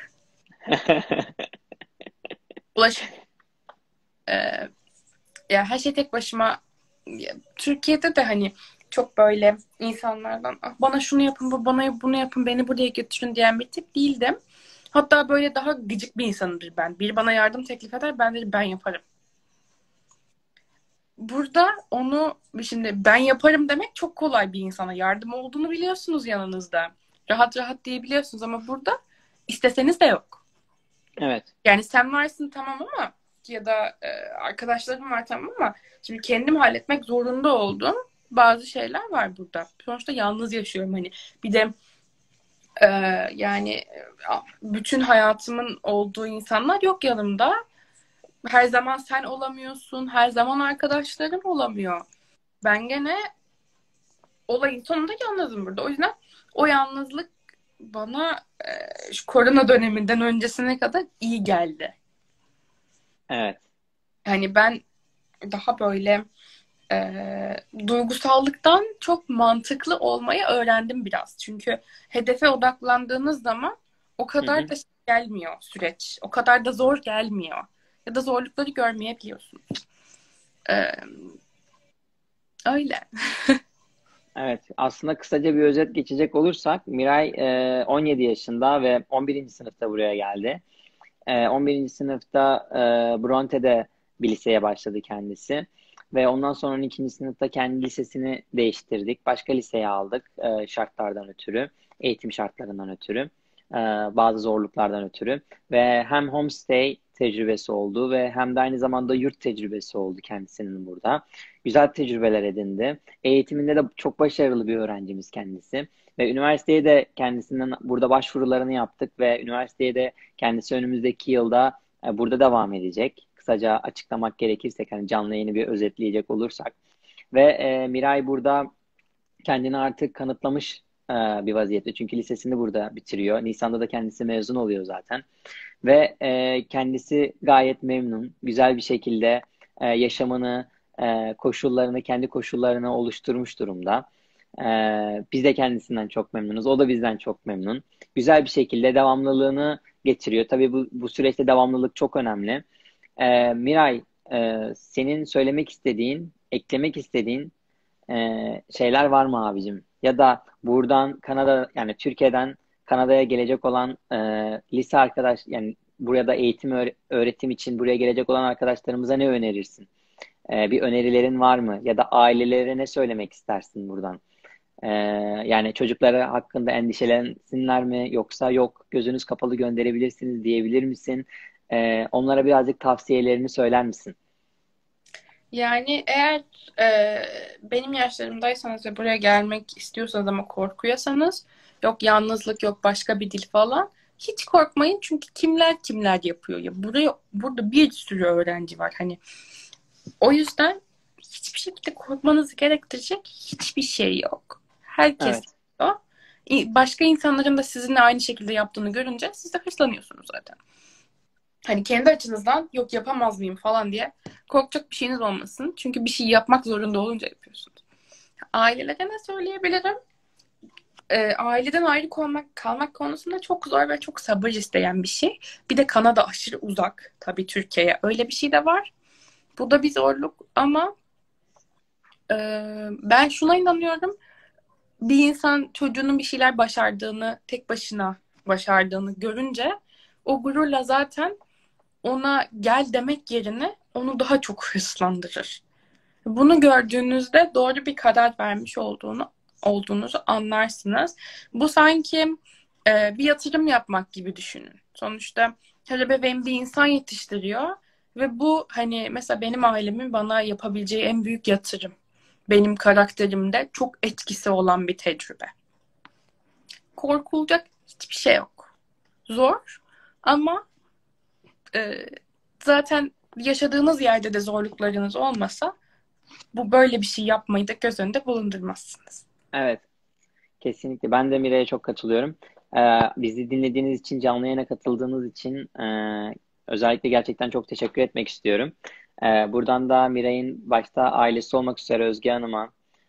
Speaker 2: bulaşık, ee, ya her şey tek başıma. Ya, Türkiye'de de hani çok böyle insanlardan "Ah, bana şunu yapın, bana bunu yapın, beni buraya götürün" diyen bir tip değildim. Hatta böyle daha gıcık bir insanımdır ben. Biri bana yardım teklif eder, ben derim ben yaparım. Burada onu şimdi ben yaparım demek çok kolay bir insana. Yardım olduğunu biliyorsunuz yanınızda. Rahat rahat diyebiliyorsunuz ama burada isteseniz de yok.
Speaker 1: Evet.
Speaker 2: Yani sen varsın tamam ama ya da arkadaşlarım var tamam ama şimdi kendim halletmek zorunda olduğum bazı şeyler var burada. Sonuçta yalnız yaşıyorum hani. Bir de e, yani bütün hayatımın olduğu insanlar yok yanımda. Her zaman sen olamıyorsun. Her zaman arkadaşlarım olamıyor. Ben gene olayın sonunda yalnızım burada. O yüzden o yalnızlık bana şu korona döneminden öncesine kadar iyi geldi.
Speaker 1: Evet.
Speaker 2: Yani ben daha böyle duygusallıktan çok mantıklı olmayı öğrendim biraz. Çünkü hedefe odaklandığınız zaman o
Speaker 1: Hı
Speaker 2: kadar
Speaker 1: hı.
Speaker 2: da gelmiyor süreç. O kadar da zor gelmiyor. Ya da zorlukları görmeyebiliyorsunuz. E, öyle.
Speaker 1: Evet, aslında kısaca bir özet geçecek olursak Miray 17 yaşında ve 11. sınıfta buraya geldi. 11. sınıfta Bronte'de bir liseye başladı kendisi. Ve ondan sonra 12. sınıfta kendi lisesini değiştirdik. Başka liseye aldık şartlardan ötürü, eğitim şartlarından ötürü, bazı zorluklardan ötürü. Ve hem homestay tecrübesi oldu ve hem de aynı zamanda yurt tecrübesi oldu kendisinin burada. Güzel tecrübeler edindi. Eğitiminde de çok başarılı bir öğrencimiz kendisi. Ve üniversiteye de kendisinden burada başvurularını yaptık ve üniversiteye de kendisi önümüzdeki yılda burada devam edecek. Kısaca açıklamak gerekirse hani canlı yayını bir özetleyecek olursak. Ve Miray burada kendini artık kanıtlamış bir vaziyette. Çünkü lisesini burada bitiriyor. Nisan'da da kendisi mezun oluyor zaten. Ve kendisi gayet memnun. Güzel bir şekilde yaşamını, koşullarını, kendi koşullarını oluşturmuş durumda. Biz de kendisinden çok memnunuz. O da bizden çok memnun. Güzel bir şekilde devamlılığını getiriyor. Tabii bu süreçte devamlılık çok önemli. Miray, senin söylemek istediğin, eklemek istediğin şeyler var mı abicim? Ya da buradan Kanada, yani Türkiye'den Kanada'ya gelecek olan lise arkadaş, yani buraya da eğitim öğretim için buraya gelecek olan arkadaşlarımıza ne önerirsin? Bir önerilerin var mı? Ya da ailelere ne söylemek istersin buradan? Ee, Yani çocukları hakkında endişelensinler mi? Yoksa yok gözünüz kapalı gönderebilirsiniz diyebilir misin? Onlara birazcık tavsiyelerini söyler misin?
Speaker 2: Yani eğer benim yaşlarımdaysanız ve buraya gelmek istiyorsanız ama korkuyorsanız yok yalnızlık yok başka bir dil falan hiç korkmayın çünkü kimler yapıyor ya burada bir sürü öğrenci var hani o yüzden hiçbir şekilde korkmanızı gerektirecek hiçbir şey yok. Herkes
Speaker 1: Evet,
Speaker 2: yapıyor. Başka insanların da sizinle aynı şekilde yaptığını görünce siz de hırslanıyorsunuz zaten. Hani kendi açınızdan yok yapamaz mıyım falan diye korkacak bir şeyiniz olmasın. Çünkü bir şey yapmak zorunda olunca yapıyorsunuz. Ailelere ne söyleyebilirim? Aileden ayrı kalmak konusunda çok zor ve çok sabır isteyen bir şey. Bir de Kanada aşırı uzak tabii Türkiye'ye. Öyle bir şey de var. Bu da bir zorluk ama e, ben şuna inanıyorum. Bir insan çocuğunun bir şeyler başardığını, tek başına başardığını görünce o gururla zaten ona gel demek yerine onu daha çok hırslandırır. Bunu gördüğünüzde doğru bir karar vermiş olduğunuzu anlarsınız. Bu sanki bir yatırım yapmak gibi düşünün. Sonuçta her ebeveyn bir insan yetiştiriyor ve bu hani mesela benim ailemin bana yapabileceği en büyük yatırım. Benim karakterimde çok etkisi olan bir tecrübe. Korkulacak hiçbir şey yok. Zor ama e, zaten yaşadığınız yerde de zorluklarınız olmasa bu böyle bir şey yapmayı da göz önünde bulundurmazsınız.
Speaker 1: evet. Kesinlikle. Ben de Miray'a çok katılıyorum. Bizi dinlediğiniz için, canlı yayına katıldığınız için özellikle gerçekten çok teşekkür etmek istiyorum. Buradan da Miray'ın başta ailesi olmak üzere Özge Hanım'a,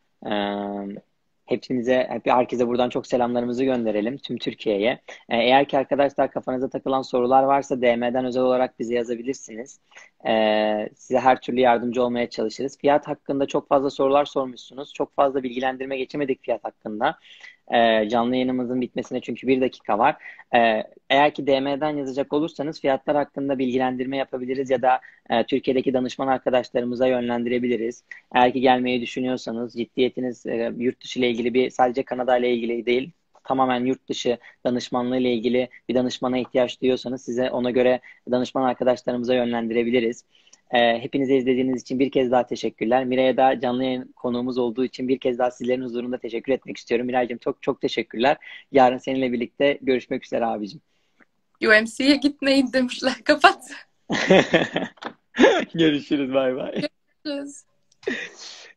Speaker 1: herkese buradan çok selamlarımızı gönderelim tüm Türkiye'ye. Eğer ki arkadaşlar kafanıza takılan sorular varsa DM'den özel olarak bize yazabilirsiniz. Size her türlü yardımcı olmaya çalışırız. Fiyat hakkında çok fazla sorular sormuşsunuz. Çok fazla bilgilendirme geçemedik fiyat hakkında. Canlı yayınımızın bitmesine çünkü 1 dakika var. Eğer ki DM'den yazacak olursanız fiyatlar hakkında bilgilendirme yapabiliriz ya da Türkiye'deki danışman arkadaşlarımıza yönlendirebiliriz. Eğer ki gelmeyi düşünüyorsanız ciddiyetiniz yurt dışı ile ilgili sadece Kanada ile ilgili değil. tamamen yurt dışı danışmanlığı ile ilgili bir danışmana ihtiyaç duyuyorsanız size ona göre danışman arkadaşlarımıza yönlendirebiliriz. Hepinize izlediğiniz için bir kez daha teşekkürler. Miray'a da canlı yayın konuğumuz olduğu için bir kez daha sizlerin huzurunda teşekkür etmek istiyorum. Miray'cığım çok çok teşekkürler. Yarın seninle birlikte görüşmek üzere abicim.
Speaker 2: UMC'ye gitmeyin demişler. Kapat.
Speaker 1: Görüşürüz. Bay bay.
Speaker 2: Görüşürüz.